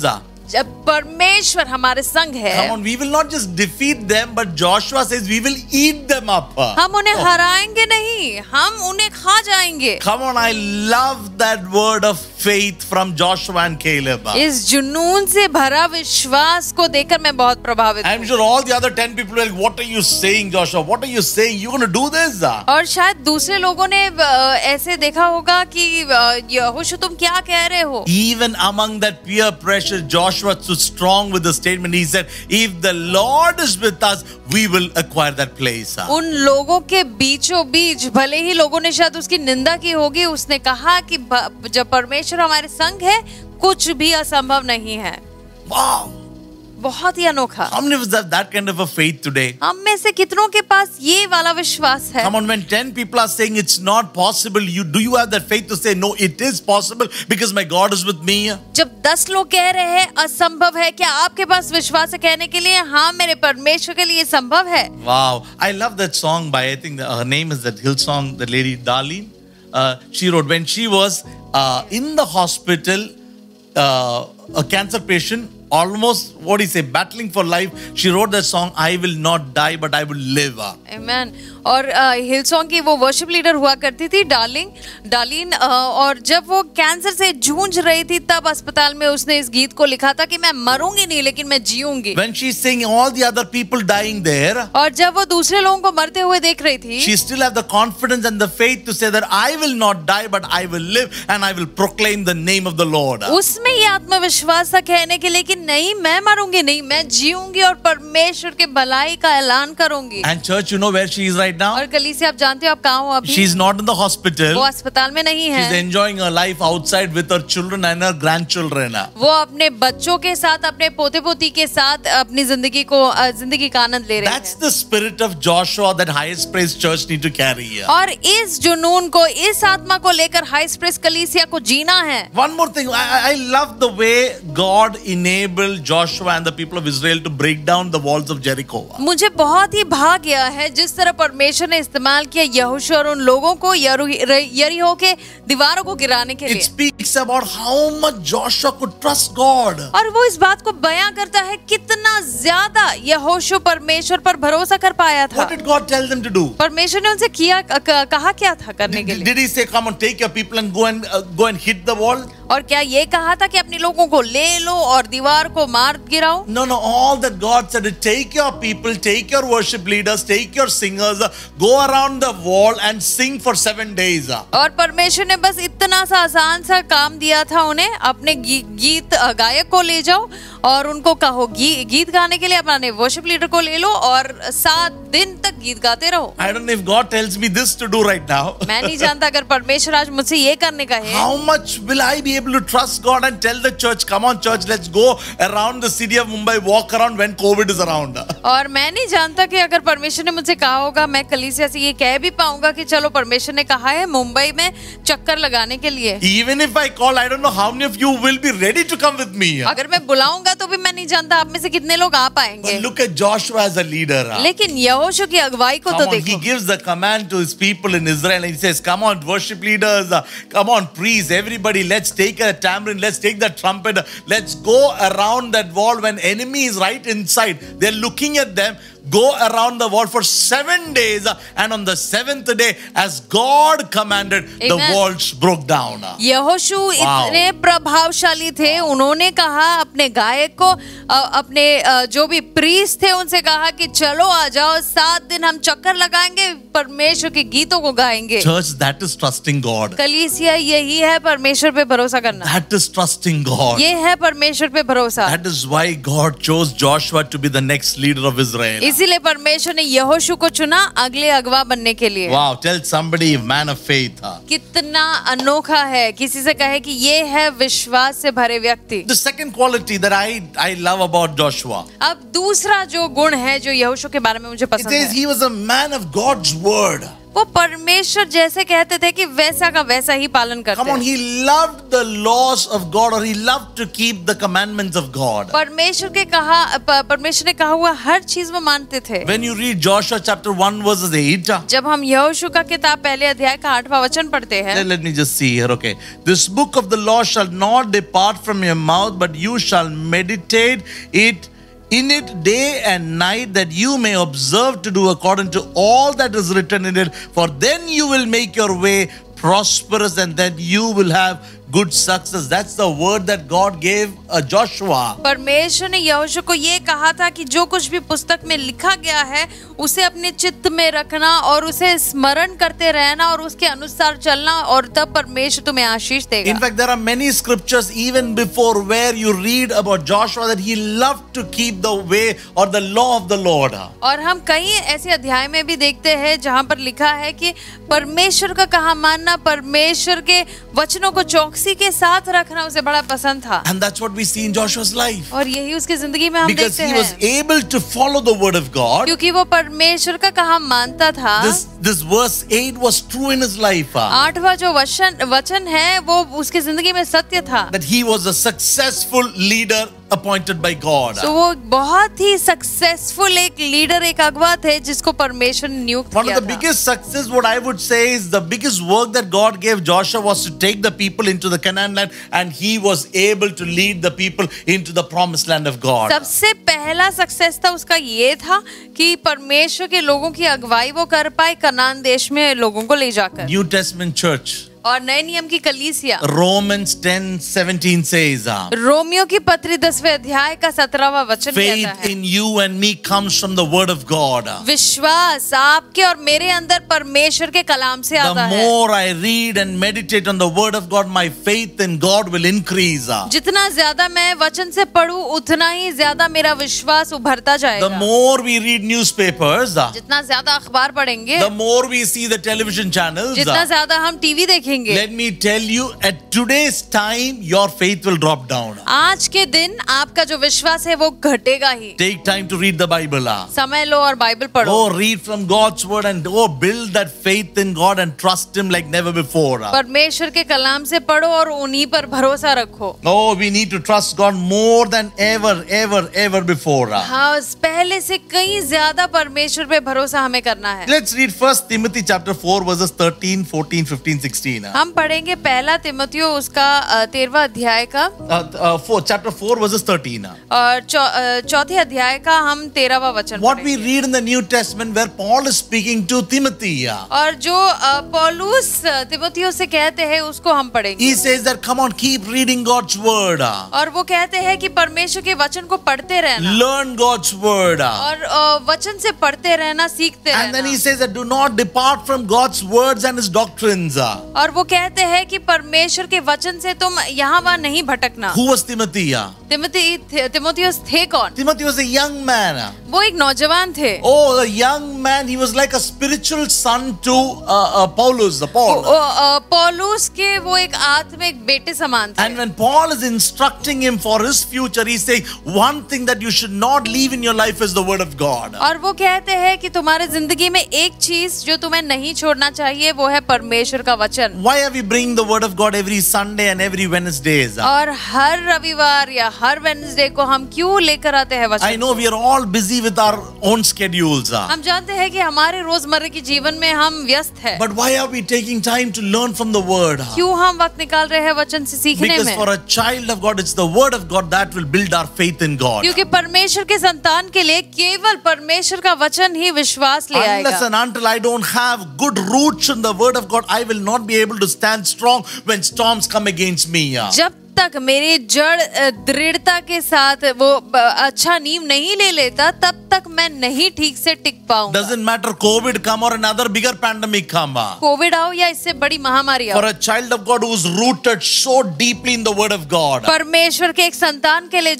जब परमेश्वर हमारे संग है, Come on, we will not just defeat them, but Joshua says we will eat them up. हम उन्हें हराएंगे नहीं, हम उन्हें खा जाएंगे। Come on, I love that word of faith from Joshua and Caleb. इस जुनून से भरा विश्वास को देखकर मैं बहुत प्रभावित I'm हूँ। sure all the other 10 people were like, what are you saying, Joshua? What are you saying? You're going to do this? और शायद दूसरे लोगों ने ऐसे देखा होगा कि यहोशू तुम क्या कह रहे हो। Even among that peer pressure, Joshua stood strong with the statement. He said, if the Lord is with us, we will acquire that place. उन लोगों के बीचों बीच भले ही लोगों ने शायद उसकी निंदा की होगी, उसने कहा कि जब परमेश्वर हमारे संग है, कुछ भी असंभव नहीं है। Wow! बहुत ही अनोखा। How many of us have that kind of a faith today? हम में से कितनों के पास ये वाला विश्वास है? Come on, when 10 people are saying it's not possible, do you have that faith to say, no, it is possible because my God is with me? जब 10 लोग कह रहे हैं असंभव है, क्या आपके पास विश्वास है कहने के लिए हाँ मेरे परमेश्वर के लिए संभव है? Wow, I love that song by, I think her name is that Hillsong, the lady Darlene. She wrote, when she was in the hospital, a cancer patient, almost, what do you say, battling for life, she wrote that song, I will not die, but I will live. Amen. और हिलसॉन्ग की वो worship leader हुआ करती थी डार्लिन, और जब वो cancer से जूझ रही थी तब अस्पताल में उसने इस गीत को लिखा था कि मैं मरूंगी नहीं लेकिन मैं जीऊंगी। When she's seeing all the other people dying there, और जब वो दूसरे लोगों को मरते हुए देख रही थी, she still have the confidence and the faith to say that I will not die, but I will live and I will proclaim the name of the Lord. उसमें ये आत्मविश्वास था कहने के लिए कि नहीं मैं मरूंगी नहीं, मैं जीऊंगी और परमेश्वर के भलाई का ऐलान करूंगी। And church, you know where she is right now? और कलीसिया आप जानते हो आप कहाँ हो अभी? She's not in the hospital. वो अस्पताल में नहीं है। She's enjoying her life outside with her children and her grandchildren. वो अपने बच्चों के साथ, अपने पोते पोती के साथ अपनी जिंदगी का आनंद ले रही है। That's the spirit of Joshua that Highest Praise Church need to carry. और इस जुनून को, इस आत्मा को लेकर हाईस्ट प्रेस कलीसिया को जीना है। One more thing, I love the way God enabled Joshua and the people of Israel to break down the walls of Jericho. मुझे बहुत ही भा गया है जिस तरह परमेश्वर ने इस्तेमाल किया यहोशू और उन लोगों को यरीहो के दीवारों को गिराने के It लिए। speaks about how much Joshua could trust God. और वो इस बात को बयां करता है कितना ज्यादा यहोशू परमेश्वर पर भरोसा कर पाया था। What did God tell them to do? परमेश्वर ने उनसे कहा क्या था करने के लिए? Did he say, come on, take your people and go and hit the wall? और क्या ये कहा था कि अपने लोगों को ले लो और दीवार को मार गिराओ? No, all that God said is take your people, take your worship leaders, take your singers, go around the wall and sing for 7 days. और परमेश्वर ने बस इतना सा आसान सा काम दिया था उन्हें, अपने गीत गायक को ले जाओ और उनको कहो गीत गाने के लिए अपने वर्शिप लीडर को ले लो और 7 दिन तक गीत गाते रहो। I don't know if God tells me this to do right now. मैं नहीं जानता अगर परमेश्वर आज मुझसे ये करने का है। How much will I be able to trust God and tell the church, come on church, let's go around the city of Mumbai, walk around when COVID is around. और मैं नहीं जानता कि अगर परमेश्वर ने मुझसे कहा होगा मैं कलीसिया से ये कह भी पाऊंगा कि चलो परमेश्वर ने कहा है मुंबई में चक्कर लगाने के लिए। Even if I call, I don't know how many of you will be ready to come with me. अगर मैं बुलाऊंगा तो भी मैं नहीं जानता आप में से कितने लोग आ पाएंगे। But look at Joshua as a leader. लेकिन यहोशू की अगुवाई को तो He देखो। gives the command to his people in Israel and he says, come on worship leaders, come on priests, everybody, let's take a tambourine, let's take the trumpet, let's go around that wall when enemy is right inside. They're looking at them. Go around the wall for 7 days and on the 7th day as God commanded, the walls broke down. यहोशू इतने प्रभावशाली थे, उन्होंने कहा अपने गायक को, अपने जो भी प्रीस्ट थे उनसे कहा कि चलो आ जाओ 7 दिन हम चक्कर लगाएंगे, परमेश्वर के गीतों को गाएंगे। Church, that is trusting God. कलीसिया यही है परमेश्वर पे भरोसा करना। That is trusting God. ये है परमेश्वर पे भरोसा। That is why God chose Joshua to be the next leader of Israel. इसीलिए परमेश्वर ने यहोशू को चुना अगले अगवा बनने के लिए। Wow, tell somebody, man of faith. कितना अनोखा है, किसी से कहे कि ये है विश्वास से भरे व्यक्ति। The second quality that I love about Joshua. अब दूसरा जो गुण है जो यहोशू के बारे में मुझे It पसंद says है, he was a man of God's word. वो परमेश्वर जैसे कहते थे कि वैसा का वैसा ही पालन करते Come on, थे। he loved the laws of God, or he loved to keep the commandments of God. परमेश्वर ने कहा हुआ हर चीज वो मानते थे। When you read Joshua chapter 1 verses 8, जब हम यहोशू का किताब पहले अध्याय का 8वां वचन पढ़ते हैं, let me just see here, okay. This book of the law shall not depart from your mouth, but you shall meditate in it day and night, that you may observe to do according to all that is written in it. For then you will make your way prosperous, and then you will have good success. That's the word that God gave Joshua. परमेश्वर ने यहोशू को ये कहा था कि जो कुछ भी पुस्तक में लिखा गया है उसे अपने चित्त में रखना और उसे स्मरण करते रहना और उसके अनुसार चलना, और तब परमेश्वर तुम्हें आशीष देगा। In fact, there are many scriptures even before where you read about Joshua that he loved to keep the way or the law of the Lord. और हम कई ऐसे अध्याय में भी देखते हैं जहाँ पर लिखा है कि परमेश्वर का कहा मानना, परमेश्वर के वचनों को चौकसी के साथ रखना उसे बड़ा पसंद था। And that's what we see in Joshua's life. और यही उसकी जिंदगी में हम Because देखते he was हैं, able to follow the word of God. क्योंकि वो परमेश्वर का कहा मानता था। This verse 8 was true in his life. 8वां जो वचन है वो उसकी जिंदगी में सत्य था। That he was a successful leader appointed by God. तो वो बहुत ही सक्सेसफुल एक लीडर, एक अगुवा थे जिसको परमेश्वर ने नियुक्त One किया of the था। biggest success, what I would say, is the biggest work that God gave Joshua was to take the people into the Canaan land, and he was able to lead the people into the promised land of God. सबसे पहला success था उसका ये था कि परमेश्वर के लोगों की अगुवाई वो कर पाए कनान देश में लोगों को ले जाकर। New Testament church, और नए नियम की कलीसिया, Romans 10:17 says, रोमियो की पत्री 10वें अध्याय का 17वां वचन कहता faith है, in you and me comes from the word of God. विश्वास आपके और मेरे अंदर परमेश्वर के कलाम से The आता है। more I read and meditate on the word of God, my faith in God will increase. जितना ज्यादा मैं वचन से पढ़ूं उतना ही ज्यादा मेरा विश्वास उभरता The जाएगा। more we read newspapers, जितना ज्यादा अखबार पढ़ेंगे, the more we see the television channels. जितना ज्यादा हम टीवी देखेंगे, Let me tell you, at today's time, your faith will drop down. आज के दिन आपका जो विश्वास है वो घटेगा ही। Take time to read the Bible. समय लो और बाइबल पढ़ो। Oh, read from God's word and build that faith in God and trust Him like never before. परमेश्वर के कलाम से पढ़ो और उन्हीं पर भरोसा रखो। Oh, we need to trust God more than ever before. हाँ, पहले से कहीं ज्यादा परमेश्वर पे भरोसा हमें करना है। Let's read 1 Timothy chapter 4 verses 13, 14, 15, 16. हम पढ़ेंगे पहला तिमोथियो उसका 13वां अध्याय का Chapter 4 verses 13. और चौथे अध्याय का हम 13वां वचन What we पढ़ेंगे। read in the New Testament where Paul is speaking to Timothy. और जो पौलुस तिमोथियो से कहते हैं उसको हम पढ़ेंगे। He says that come on, keep reading God's word. और वो कहते हैं कि परमेश्वर के वचन को पढ़ते रहना Learn God's word. और वचन से पढ़ते रहना, सीखते And then रहना। he says that do not depart from God's words and His doctrines. और वो कहते हैं कि परमेश्वर के वचन से तुम यहाँ वहाँ नहीं भटकना। Who was Timothy? तिमोथियस थे कौन? Timothy was a young man. वो एक नौजवान थे। Oh, a young man. He was like a spiritual son to Paul. पौलुस के वो एक आत्मिक बेटे समान थे। And when Paul is instructing him for his future, he's saying one thing that you should not leave in your life is the word of God. और वो कहते हैं कि तुम्हारे जिंदगी में एक चीज जो तुम्हें नहीं छोड़ना चाहिए वो है परमेश्वर का वचन। Why are we bringing the word of God every Sunday and every Wednesdays? और हर रविवार या हर वेडनेसडे को हम क्यों लेकर आते हैं I वचन? know we are all busy with our own schedules. हम जानते हैं कि हमारे रोजमर्रा के जीवन में हम व्यस्त हैं। But why are we taking time to learn from the word? क्यों हम वक्त निकाल रहे हैं वचन से सीखने Because में? for a child of God, it's the word of God that will build our faith in God. क्योंकि परमेश्वर के संतान के लिए केवल परमेश्वर का वचन ही विश्वास ले Unless आएगा। and until I don't have good roots in the word of God, I will not be able to stand strong when storms come against me. जब तक मेरी जड़ दृढ़ता के साथ वो अच्छा नींव नहीं ले लेता तब तक मैं नहीं ठीक से टिक पाऊंगा। Doesn't matter COVID come or another bigger pandemic come. Covid आओ या इससे बड़ी महामारी आओ, For a child of God who is rooted so deeply in the word of God, परमेश्वर के एक संतान के लिए जो पूरी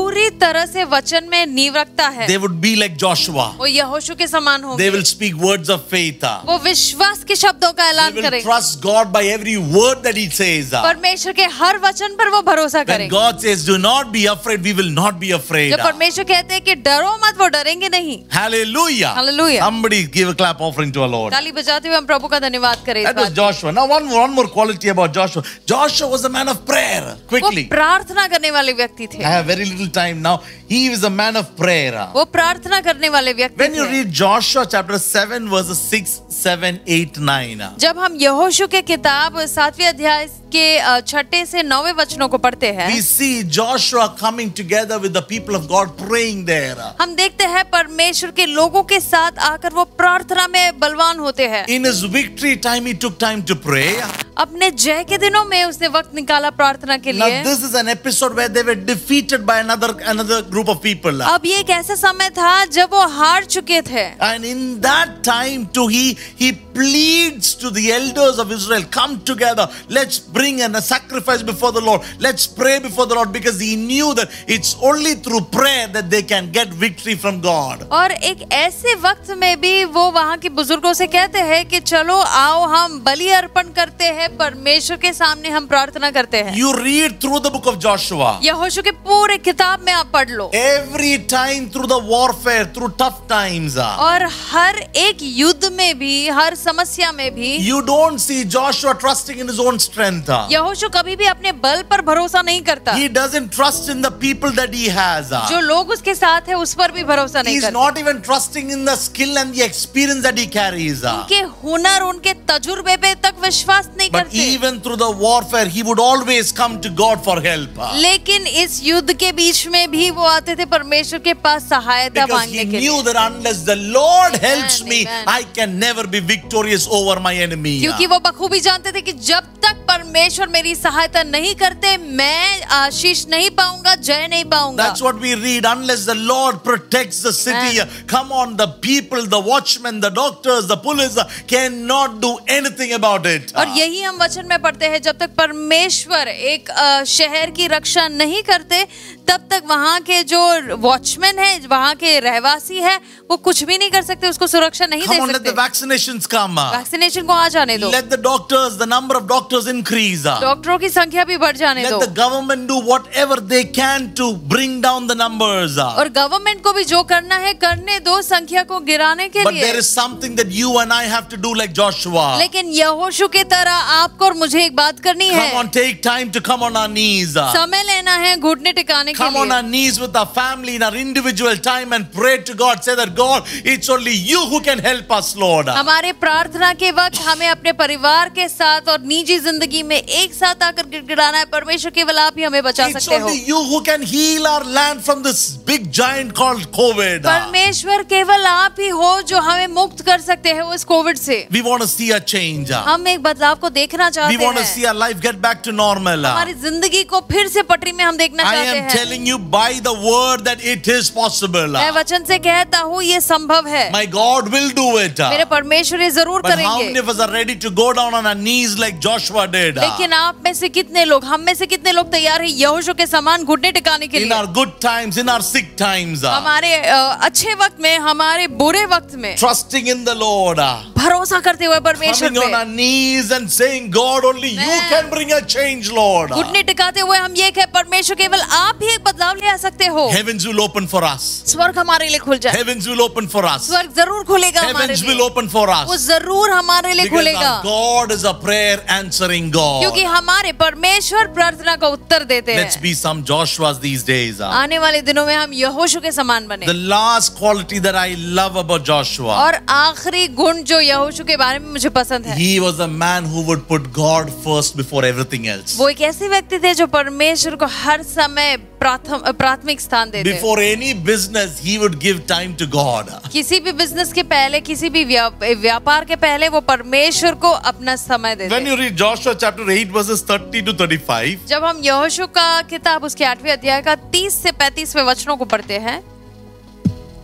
पूरी तरह से वचन में नींव रखता है, they would be like Joshua. वो यहोशू के समान They होंगे। will speak words of faith. वो विश्वास के शब्दों का They ऐलान will करेंगे, trust God by every word that He says. परमेश्वर के हर वचन पर वो भरोसा When करेंगे। God says, "Do not be afraid," we will not be afraid. जब परमेश्वर कहते हैं कि डरो मत, वो डरेंगे नहीं। Hallelujah! Hallelujah. Somebody give a clap offering to our Lord. ताली बजाते हुए हम प्रभु का धन्यवाद करें इस That was बात। Joshua. Now one more quality about Joshua. Joshua was a man of prayer. वो Quickly, प्रार्थना करने वाले व्यक्ति थे। I have very little time now. He was a man of prayer. वो प्रार्थना करने वाले व्यक्ति When you थे। read Joshua chapter 7 verses 6, 7, 8, 9. जब हम यहोशू के किताब 7वें अध्याय के 6 से 9 वचनों को पढ़ते हैं, We see Joshua coming together with the people of God praying there. हम देखते हैं परमेश्वर के लोगों के साथ आकर वो प्रार्थना में बलवान होते हैं। In his victory time, he took time to pray. अपने जय के दिनों में उसने वक्त निकाला प्रार्थना के Now लिए। this is an episode where they were defeated by another group of people. अब ये एक ऐसा समय था जब वो हार चुके थे, And in that time too, he pleads to the elders of Israel, come together, let's bring a sacrifice before the Lord, let's pray before the Lord, because he knew that it's only through prayer that they can get victory from God. और एक ऐसे वक्त में भी वो वहाँ के बुजुर्गों से कहते हैं कि चलो आओ हम बलि अर्पण करते हैं, परमेश्वर के सामने हम प्रार्थना करते हैं। You read through the book of Joshua. यहोशू के पूरे किताब में आप पढ़ लो, Every time through the warfare, through tough times, और हर एक युद्ध में भी, हर समस्या में भी you don't see Joshua trusting in his own strength. यहोशू कभी भी अपने बल पर भरोसा नहीं करता। He doesn't trust in the people that he has. जो लोग उसके साथ है उस पर भी भरोसा नहीं He's करता। not even trusting in the skill and the experience that he carries. उनके हुनर, उनके तजुर्बे पे तक विश्वास नहीं But करते। even through the warfare, he would always come to God for help. लेकिन इस युद्ध के बीच में भी वो आते थे परमेश्वर के पास सहायता Because मांगने he के knew लिए, that unless the Lord helps me, amen. I can never be victorious over my enemy. क्योंकि वो बखूबी जानते थे कि जब तक परमेश्वर मेरी सहायता नहीं करते मैं आशीष नहीं पाऊंगा, जय नहीं पाऊंगा। That's what we read. Unless the Lord protects the city, come on, the people, the watchmen, the doctors, the police cannot do anything about it. और यही हम वचन में पढ़ते हैं, जब तक परमेश्वर एक शहर की रक्षा नहीं करते तब तक वहाँ के जो वॉचमैन है, वहाँ के रहवासी है, वो कुछ भी नहीं कर सकते, उसको सुरक्षा नहीं Come दे on, let the सकते। vaccinations come. वैक्सीनेशन को आ जाने दो, Let the doctors, the number of doctors increase. डॉक्टरों की संख्या भी बढ़ जाने Let दो, the government do whatever they can to bring down the numbers. और गवर्नमेंट को भी जो करना है करने दो, संख्या को गिराने के But लिए। there is something that you and I have to do like Joshua. लेकिन यहोशू की तरह आपको और मुझे एक बात करनी है, Come on, take time to come on our knees. समय लेना है घुटने टिकाने के Come on लिए। our knees with our family in our individual time and pray to God. Say that God, it's only you who can help us, Lord. हमारे प्रार्थना के वक्त हमें अपने परिवार के साथ और निजी जिंदगी में एक साथ आकर गिड़गिड़ाना है, परमेश्वर केवल आप ही हमें बचा It's सकते हो। only you who can heal our land from this big giant called COVID. परमेश्वर केवल आप ही हो जो हमें मुक्त कर सकते हैं इस कोविड से। We want to see a change. हम एक बदलाव को देखना We चाहते want to हैं, see our life get back to normal. हमारी जिंदगी को फिर से पटरी में हम देखना I चाहते am हैं। telling you by the word that it is possible. मैं वचन से कहता हूँ ये संभव है, My God will do it. मेरे परमेश्वर ये जरूर But how करेंगे। many of us are ready to go down on our knees like Joshua did? लेकिन आप में से कितने लोग, हम में से कितने लोग तैयार हैं यहोशू के समान घुटने टिकाने के In लिए, our good times, in our sick times, हमारे अच्छे वक्त में, हमारे बुरे वक्त में trusting in the Lord, भरोसा करते हुए परमेश्वर coming on our पे, knees and saying, God, only you Amen. can bring a change, Lord. घुटने टिकाते हुए हम ये कहे परमेश्वर केवल आप ही एक बदलाव ले आ सकते हो। Heavens will open for us. स्वर्ग हमारे लिए खुल जाए, Heavens will open for us. स्वर्ग जरूर खुलेगा हमारे Heavens will लिए, open for वो us. जरूर हमारे लिए Because खुलेगा, our God is a prayer answering God. क्योंकि हमारे परमेश्वर प्रार्थना का उत्तर देते Let's हैं। be some Joshuas these days. आने वाले दिनों में हम यहोशू के समान बने। The last quality that I love about Joshua, और आखिरी गुण जो यहोशू के बारे में मुझे पसंद है, he was a man who would put God first before everything else. वो एक ऐसे व्यक्ति थे जो परमेश्वर को हर समय प्राथमिक स्थान देते। Before any business, he would give time to God. किसी भी बिजनेस के पहले, किसी भी व्यापार के पहले वो परमेश्वर को अपना समय देते। When you read Joshua chapter 8 verses 30 to 35, जब हम यहोशू का किताब उसके 8वें अध्याय का 30 से 35वें वचनों को पढ़ते हैं,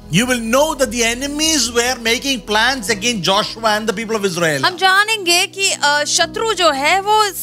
You will know that the enemies were making plans against Joshua and the people of Israel. हम जानेंगे कि शत्रु जो है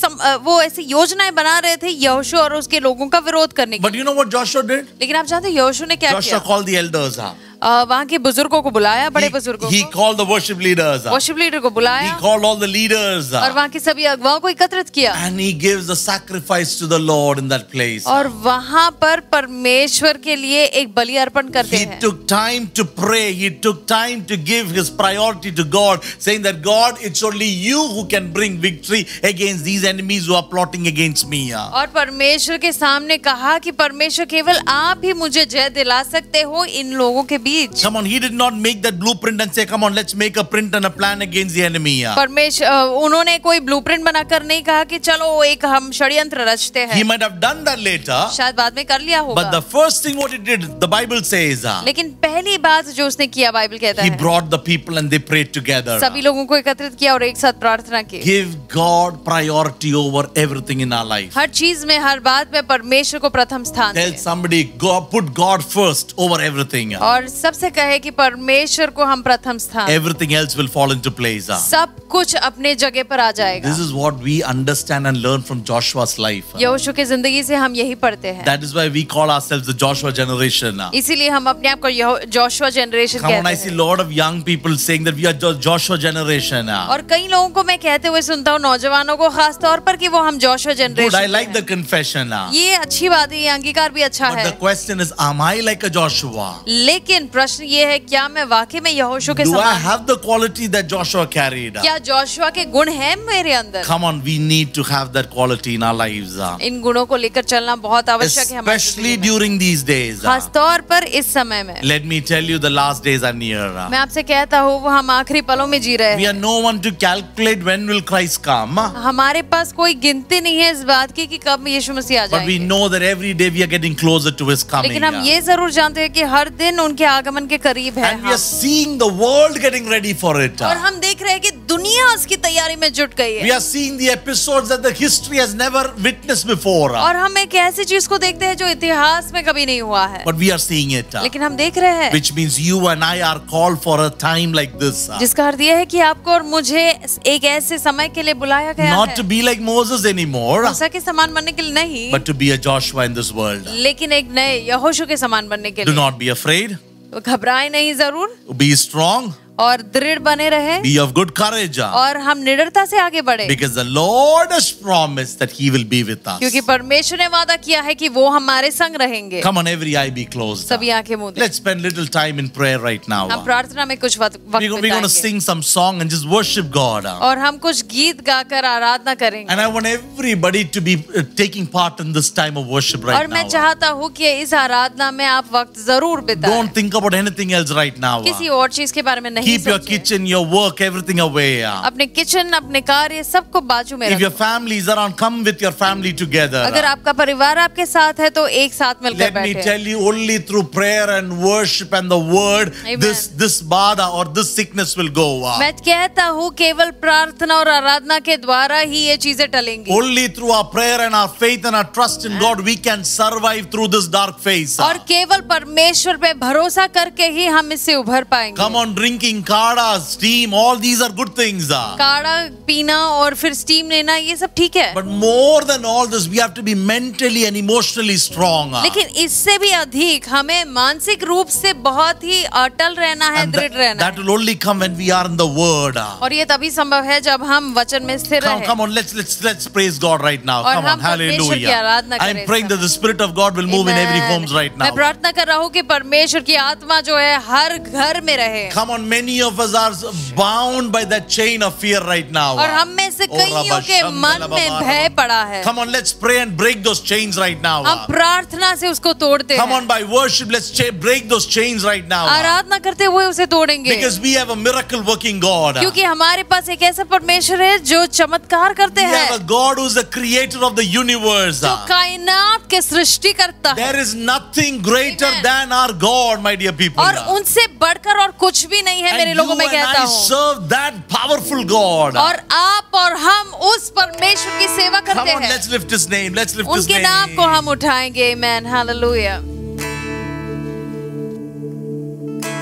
वो ऐसी योजनाएं बना रहे थे यहोशू और उसके लोगों का विरोध करने की। But you know what Joshua did? लेकिन आप जानते हैं यहोशू ने क्या Joshua किया? called the elders. वहाँ के बुजुर्गों को बुलाया, बड़े बुजुर्गों He को, called the worship leaders. Worship leader को He बुलाया called all the leaders. और वहाँ के सभी अगुवाओं को एकत्रित किया And he gives the sacrifice to the Lord in that place. और वहाँ पर परमेश्वर के लिए एक बलि अर्पण करते He हैं। took time to pray. He took time to give his priority to God, saying that God, it's only you who can bring victory against these enemies who are plotting against me. और परमेश्वर के सामने कहा कि परमेश्वर केवल आप ही मुझे जय दिला सकते हो इन लोगों के बीच। Come on, he did not make that blueprint and say, come on, let's make a print and a plan against the enemy. परमेश्वर उन्होंने कोई ब्लूप्रिंट बनाकर नहीं कहा कि चलो एक हम षड्यंत्र रचते He हैं। might have done that later, शायद बाद में कर लिया होगा। but the first thing what he did, the Bible says, लेकिन पहली बात जो उसने किया बाइबल कहता he है brought the people and they prayed together. सभी लोगों को एकत्रित किया और एक साथ प्रार्थना की। Give God priority over everything in our life. हर चीज में हर बात में परमेश्वर को प्रथम स्थान Tell दें somebody, put God first over everything. और सबसे कहे कि परमेश्वर को हम प्रथम स्थान, Everything else will fall into place. सब कुछ अपने जगह पर आ जाएगा। This is what we understand and learn from Joshua's life. यहोशू की जिंदगी से हम यही पढ़ते हैं। That is why we call ourselves the Joshua generation. इसीलिए हम अपने आप को Joshua generation Come on, I कहते see a हैं। lot of young people saying that we are Joshua generation. और कई लोगों को मैं कहते हुए सुनता हूँ, नौजवानों को खास तौर पर, कि वो हम Joshua Good, I generation like the confession. ये अच्छी बात है, ये अंगीकार भी अच्छा But है। the question is, am I like a Joshua? लेकिन प्रश्न ये है, क्या मैं वाकई में यहोशू के Do I समान, have the quality that Joshua carried? क्या जोशुआ के गुण हैं मेरे अंदर? Come on, we need to have that quality in our lives. इन गुणों को लेकर चलना बहुत आवश्यक है हमारे Especially जिंदगी में। during these days. खास तौर पर इस समय में Let me tell you, the last days are near. मैं आपसे कहता हूँ, वो हम आखिरी पलों में जी रहे We हैं। are no one to calculate when will Christ come. हमारे पास कोई गिनती नहीं है इस बात की कि कब यीशु मसीह आ But we जाएंगे, know that every day we are getting closer to His coming. लेकिन हम ये जरूर जानते हैं कि हर दिन उनके आगमन के करीब है And we are हम। seeing the world getting ready for it. और हम देख रहे हैं कि दुनिया उसकी तैयारी में जुट गई We है। are seeing the episodes that the history has never witnessed before. और हम एक ऐसी चीज को देखते हैं जो इतिहास में कभी नहीं हुआ है, But we are seeing it. लेकिन हम देख रहे हैं, Which means you and I are called for a time like this. जिसका अर्थ यह है कि आपको और मुझे एक ऐसे समय के लिए बुलाया गया Not है, to be like Moses anymore, मूसा के समान बनने के लिए नहीं, but to be a Joshua in this world. लेकिन एक नए यहोशू के समान बनने के Do लिए। not be afraid. घबराए नहीं जरूर, Be strong. और दृढ़ बने रहे, Be of good courage. और हम निडरता से आगे बढ़े, Because the Lord has promised that He will be with us. क्योंकि परमेश्वर ने वादा किया है कि वो हमारे संग रहेंगे। Come on, every eye be closed. सभी आंखें मूंद लें। Let's spend little time in prayer right now. हम प्रार्थना में कुछ वक्त We're going to बिताएंगे sing some song and just worship God. और हम कुछ गीत गाकर आराधना करेंगे। And I want everybody to be taking part in this time of worship right और मैं now. चाहता हूँ कि इस आराधना में आप वक्त जरूर बिताएं। Don't think about anything else right now. किसी और चीज के बारे में नहीं Keep your सोचें। kitchen, your work, everything away. अपने किचन, अपने कार्य, सबको बाजू में If your रखो। family is around, come with your family together. अगर आपका परिवार आपके साथ है तो एक साथ मिलकर Let me बैठे। tell you, only through prayer and worship and the word, Amen. this bada or this sickness will go. मैं कहता हूँ केवल प्रार्थना और आराधना के द्वारा ही ये चीजें टलेंगी। Only through our prayer and our faith and our trust in God, we can survive through this dark phase. और केवल परमेश्वर पे भरोसा करके ही हम इससे उभर पाएंगे। Come on, drinking kada, steam, all these are good things. काढ़ा पीना और फिर स्टीम लेना, ये सब ठीक है, But more than all this, we have to be mentally and emotionally strong. लेकिन इससे भी अधिक हमें मानसिक रूप से बहुत ही अटल रहना है, And दृढ़ रहना that है। will only come when we are in the word. और ये तभी संभव है जब हम वचन में स्थिर रहें। Come on, let's praise God right now. और Come हम on, परमेश्वर की आराधना hallelujah. करें I'm praying सब। that the Spirit of God will move in every Amen. homes right now. मैं प्रार्थना कर रहा हूँ कि परमेश्वर की आत्मा जो है हर घर में रहे। Come on, many of us are bound by that chain of fear right now. और हम में से कईयों के मन में भय पड़ा है। Come on, let's pray and break those chains right now. हम प्रार्थना से उसको तोड़ते Come हैं। on, by worship, let's break those chains right now. आराधना करते हुए उसे तोड़ेंगे, Because we have a miracle working God. क्योंकि हमारे पास एक ऐसा परमेश्वर है जो चमत्कार करते We have हैं, a God who's the creator of the universe. जो कायनात के सृष्टि करता है, There is nothing greater Amen. than our God, my dear people. और उनसे बढ़कर और कुछ भी नहीं है And मेरे लोगों you में and कहता I हूँ। serve that powerful God. और आप और हम उस परमेश्वर की सेवा Come करते on, हैं, let's lift His name. Let's lift His उनके name. नाम को हम उठाएंगे। Amen, hallelujah.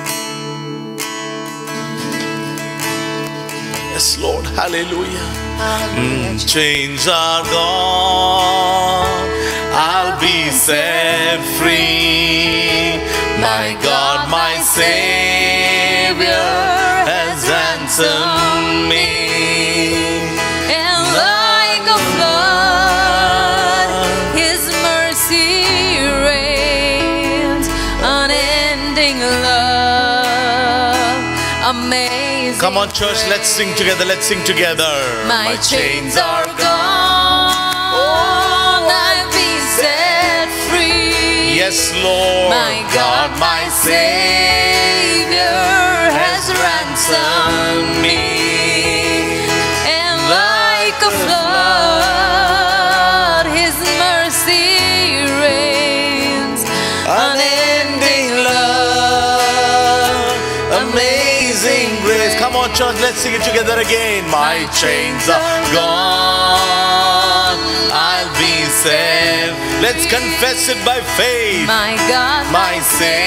Yes, Lord. Hallelujah. Chains are gone. I'll be set free. My God, my Savior has ransomed me. And like a flood, His mercy reigns, unending love, amazing. Come on, church, let's sing together. Let's sing together. My chains are gone. I've been set free. Yes, Lord. My God, my Savior has ransomed me. And like a flood, His mercy reigns, unending love, Amazing grace. Come on, church, let's sing it together again. My chains are gone. I'll be set. Let's confess it by faith. My God, My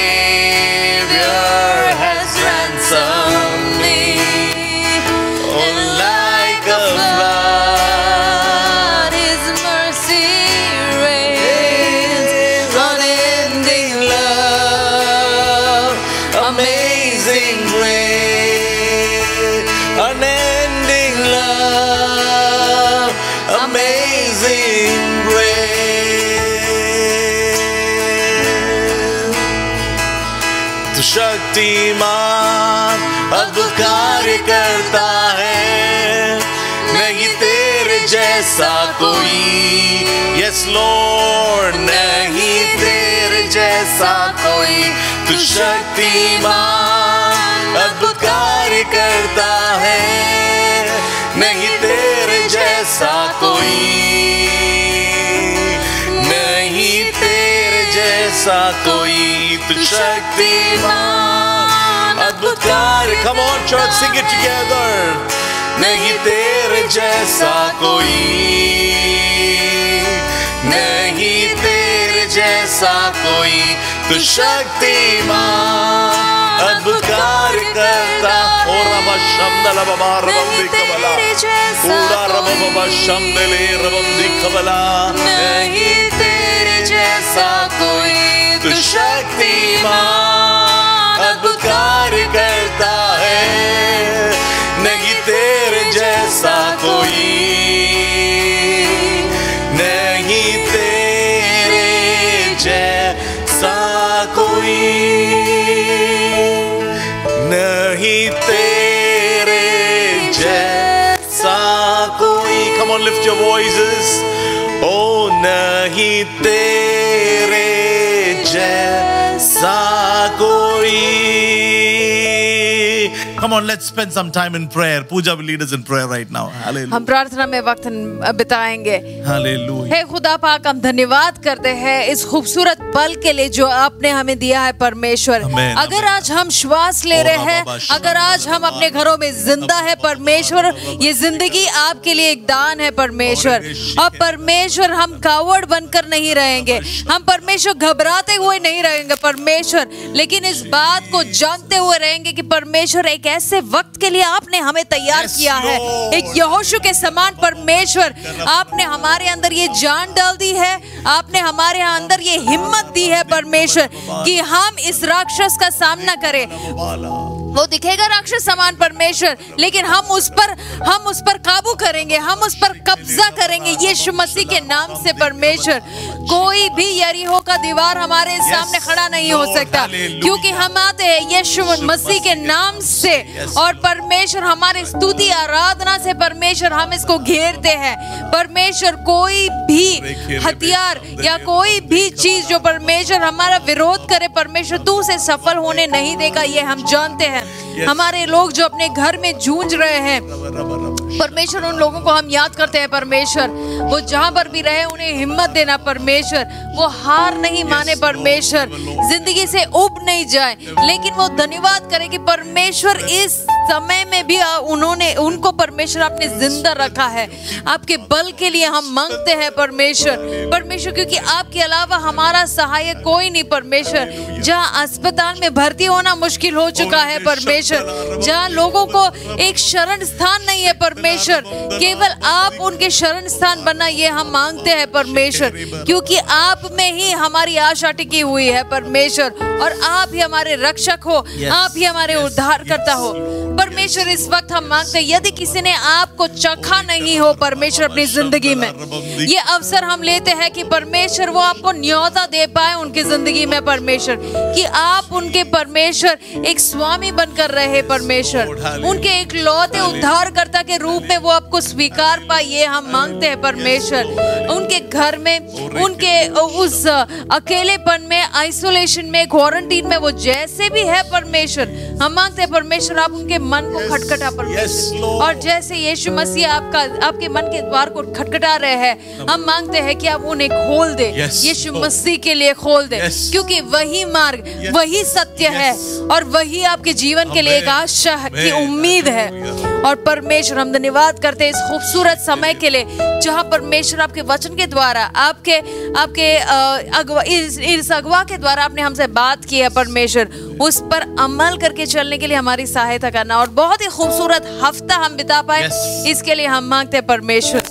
Savior has ransomed me. Oh, like a flood, His mercy reigns, unending love, amazing grace, unending love, amazing grace. तू शक्तिमान अद्भुत कार्य करता है, नहीं तेरे जैसा कोई. Yes, Lord, नहीं तेरे जैसा कोई. तू शक्तिमान अद्भुत कार्य करता है, नहीं तेरे जैसा कोई, नहीं तेरे जैसा कोई. तू शक्तिमान अद्भुत कार्य. Come on, church, sing it together. नहीं तेरे जैसा कोई, नहीं तेरे जैसा कोई. तू शक्तिमान अद्भुत कार्य करता. ओ रबा शम्दला बाबा रबंदी कबला, पूरा रबा बाबा शम्दले रबंदी कबला. नहीं तेरे जैसा कोई. तू शक्तिमान अद्भुत कार्य करता है, नहीं तेरे जैसा कोई, नहीं तेरे जैसा कोई, नहीं तेरे जैसा कोई. Come on, lift your voices. Oh, नहीं तेरे जैसा कोई. Come on, let's spend some time in prayer. Pooja will lead us in prayer right now. Hallelujah. हम प्रार्थना में वक्त बिताएंगे. Hallelujah. हे खुदा पाक, हम धन्यवाद करते हैं इस खूबसूरत पल के लिए जो आपने हमें दिया है परमेश्वर. Amen, अगर आज हम श्वास ले रहे हैं, अगर आज हम अपने घरों में जिंदा है परमेश्वर, ये जिंदगी आपके लिए एक दान है परमेश्वर. और परमेश्वर, हम कावड़ बनकर नहीं रहेंगे, हम परमेश्वर घबराते हुए नहीं रहेंगे परमेश्वर, लेकिन इस बात को जानते हुए रहेंगे कि परमेश्वर एक ऐसे वक्त के लिए आपने हमें तैयार किया है. एक यहोशू के समान परमेश्वर, आपने हमारे अंदर ये जान डाल दी है, आपने हमारे अंदर ये हिम्मत दी है परमेश्वर कि हम इस राक्षस का सामना करें. वो दिखेगा राक्षस समान परमेश्वर, लेकिन हम उस पर काबू करेंगे, हम उस पर कब्जा करेंगे यीशु मसीह के नाम से परमेश्वर. कोई भी यरीहो का दीवार हमारे सामने खड़ा नहीं हो सकता, क्योंकि हम आते हैं यीशु मसीह के नाम से. और परमेश्वर, हमारी स्तुति आराधना से परमेश्वर हम इसको घेरते हैं परमेश्वर. कोई भी हथियार या कोई भी चीज जो परमेश्वर हमारा विरोध करे परमेश्वर, तू उसे सफल होने नहीं देगा, ये हम जानते हैं. हमारे लोग जो अपने घर में जूझ रहे हैं, परमेश्वर उन लोगों को हम याद करते हैं परमेश्वर, वो जहां पर भी रहे उन्हें हिम्मत देना परमेश्वर, वो हार नहीं माने परमेश्वर, जिंदगी से उब नहीं जाए, लेकिन वो धन्यवाद करे कि परमेश्वर इस समय में भी उनको परमेश्वर आपने जिंदा रखा है। आपके बल के लिए हम मांगते हैं परमेश्वर, क्योंकि आपके अलावा हमारा सहायक कोई नहीं परमेश्वर। जहां अस्पताल में भर्ती होना मुश्किल हो चुका है परमेश्वर, जहां लोगों को एक शरण स्थान नहीं है परमेश्वर, केवल आप उनके शरण स्थान बनना, ये हम मांगते हैं परमेश्वर, क्योंकि आप में ही हमारी आशा टिकी हुई है परमेश्वर, और आप ही हमारे रक्षक हो, आप ही हमारे उद्धारकर्ता हो परमेश्वर। इस वक्त हम मांगते हैं, यदि किसी ने आपको चखा नहीं हो परमेश्वर अपनी जिंदगी में, ये अवसर हम लेते हैं कि परमेश्वर वो आपको न्योता दे पाए उनकी जिंदगी में परमेश्वर, कि आप उनके परमेश्वर एक स्वामी बनकर रहे परमेश्वर, उनके एक लौते उद्धारकर्ता के रूप में वो आपको स्वीकार पाए, ये हम मांगते हैं परमेश्वर। उनके घर में, उनके उस अकेलेपन में, आइसोलेशन में, क्वारंटीन में, वो जैसे भी है परमेश्वर, हम मांगते हैं परमेश्वर आप उनके मन को खटखटा परमेश्वर, और जैसे यीशु मसीह आपके मन के द्वार को खटखटा रहे हैं, हम मांगते हैं कि आप उन्हें खोल दे, यीशु मसीह के लिए खोल दे, क्योंकि वही मार्ग, वही सत्य है, और वही आपके जीवन के लिए एक आशा की उम्मीद है। और परमेश्वर हम धन्यवाद करते हैं इस खूबसूरत समय के लिए, जहां परमेश्वर आपके वचन के द्वारा, आपके इस अगवा के द्वारा आपने हमसे बात की है परमेश्वर, उस पर अमल करके चलने के लिए हमारी सहायता करना, और बहुत ही खूबसूरत हफ्ता हम बिता पाए, इसके लिए हम मांगते हैं परमेश्वर।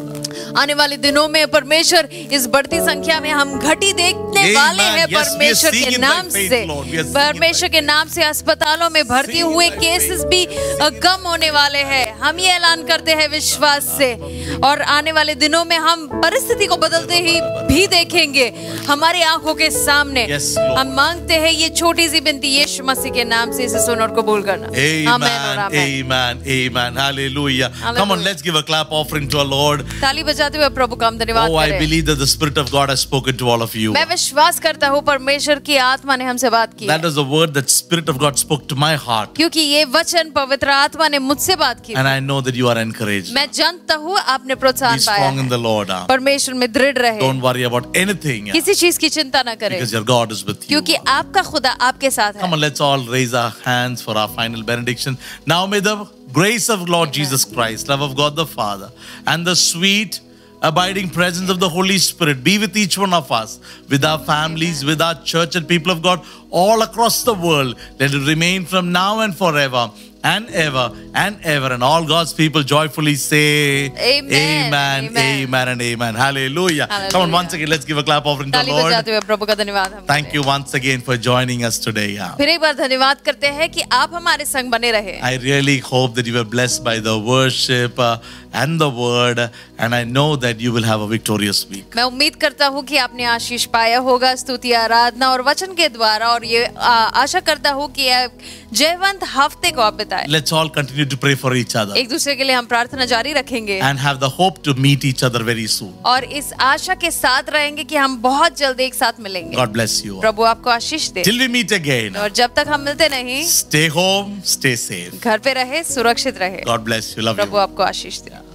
आने वाले दिनों में परमेश्वर इस बढ़ती संख्या में हम घटी देखने वाले हैं परमेश्वर के नाम से, परमेश्वर के नाम से अस्पतालों में भर्ती हुए केसेस भी कम होने वाले हैं, हम ये ऐलान करते हैं विश्वास से, और आने वाले दिनों में हम परिस्थिति को बदलते ही भी देखेंगे हमारी आंखों के सामने। हम मांगते हैं ये छोटी सी विनती यीशु मसीह के नाम से, इसे सुन और कबूल करना। Amen, amen, amen, hallelujah. Come on, let's give a clap offering to our Lord. ताली बजाते हुए प्रभु का हम धन्यवाद Oh, I करें। believe that the Spirit of God has spoken to all of you. मैं विश्वास करता हूँ परमेश्वर की आत्मा ने हमसे बात की, That is the word that Spirit of God spoke to my heart. क्योंकि ये वचन पवित्र आत्मा ने मुझसे बात की। And I know that you are encouraged. मैं जानता हूँ आपने प्रोत्साहन Be पाया strong in है। the Lord. परमेश्वर में दृढ़ रहे, Don't worry about anything. किसी चीज की चिंता न करें, Because your God is with you. क्योंकि आपका खुदा आपके साथ है। Come on, let's all raise our hands for our final benediction. Now may the grace of Lord Jesus Christ, love of God the Father, and the sweet abiding presence of the Holy Spirit be with each one of us, with our families, with our church and people of God all across the world. Let it remain from now and forever and ever and ever. And all God's people joyfully say Amen. Amen, Amen. amen and amen. Hallelujah. Hallelujah. Come on, once again, let's give a clap offering to the ताली Lord. बजाते हुए प्रभु का धन्यवाद हम Thank करें। you once again for joining us today. फिर एक बार धन्यवाद करते हैं कि आप हमारे संग बने रहे। I really hope that you were blessed by the worship and the word, and I know that you will have a victorious week. मैं उम्मीद करता हूँ कि आपने आशीष पाया होगा स्तुति, आराधना और वचन के द्वारा, और ये आशा करता हूँ कि आप जयवंत हफ्ते को आप बिताएं। Let's all continue to pray for each other एक दूसरे के लिए हम प्रार्थना जारी रखेंगे, and have the hope to meet each other very soon. और इस आशा के साथ रहेंगे कि हम बहुत जल्द एक साथ मिलेंगे। God bless you all. प्रभु आपको आशीष दे। Till we meet again, और जब तक हम मिलते नहीं, stay home, stay safe. घर पे रहे, सुरक्षित रहे। God bless you. Love Prabhu you. आपको आशीष दे।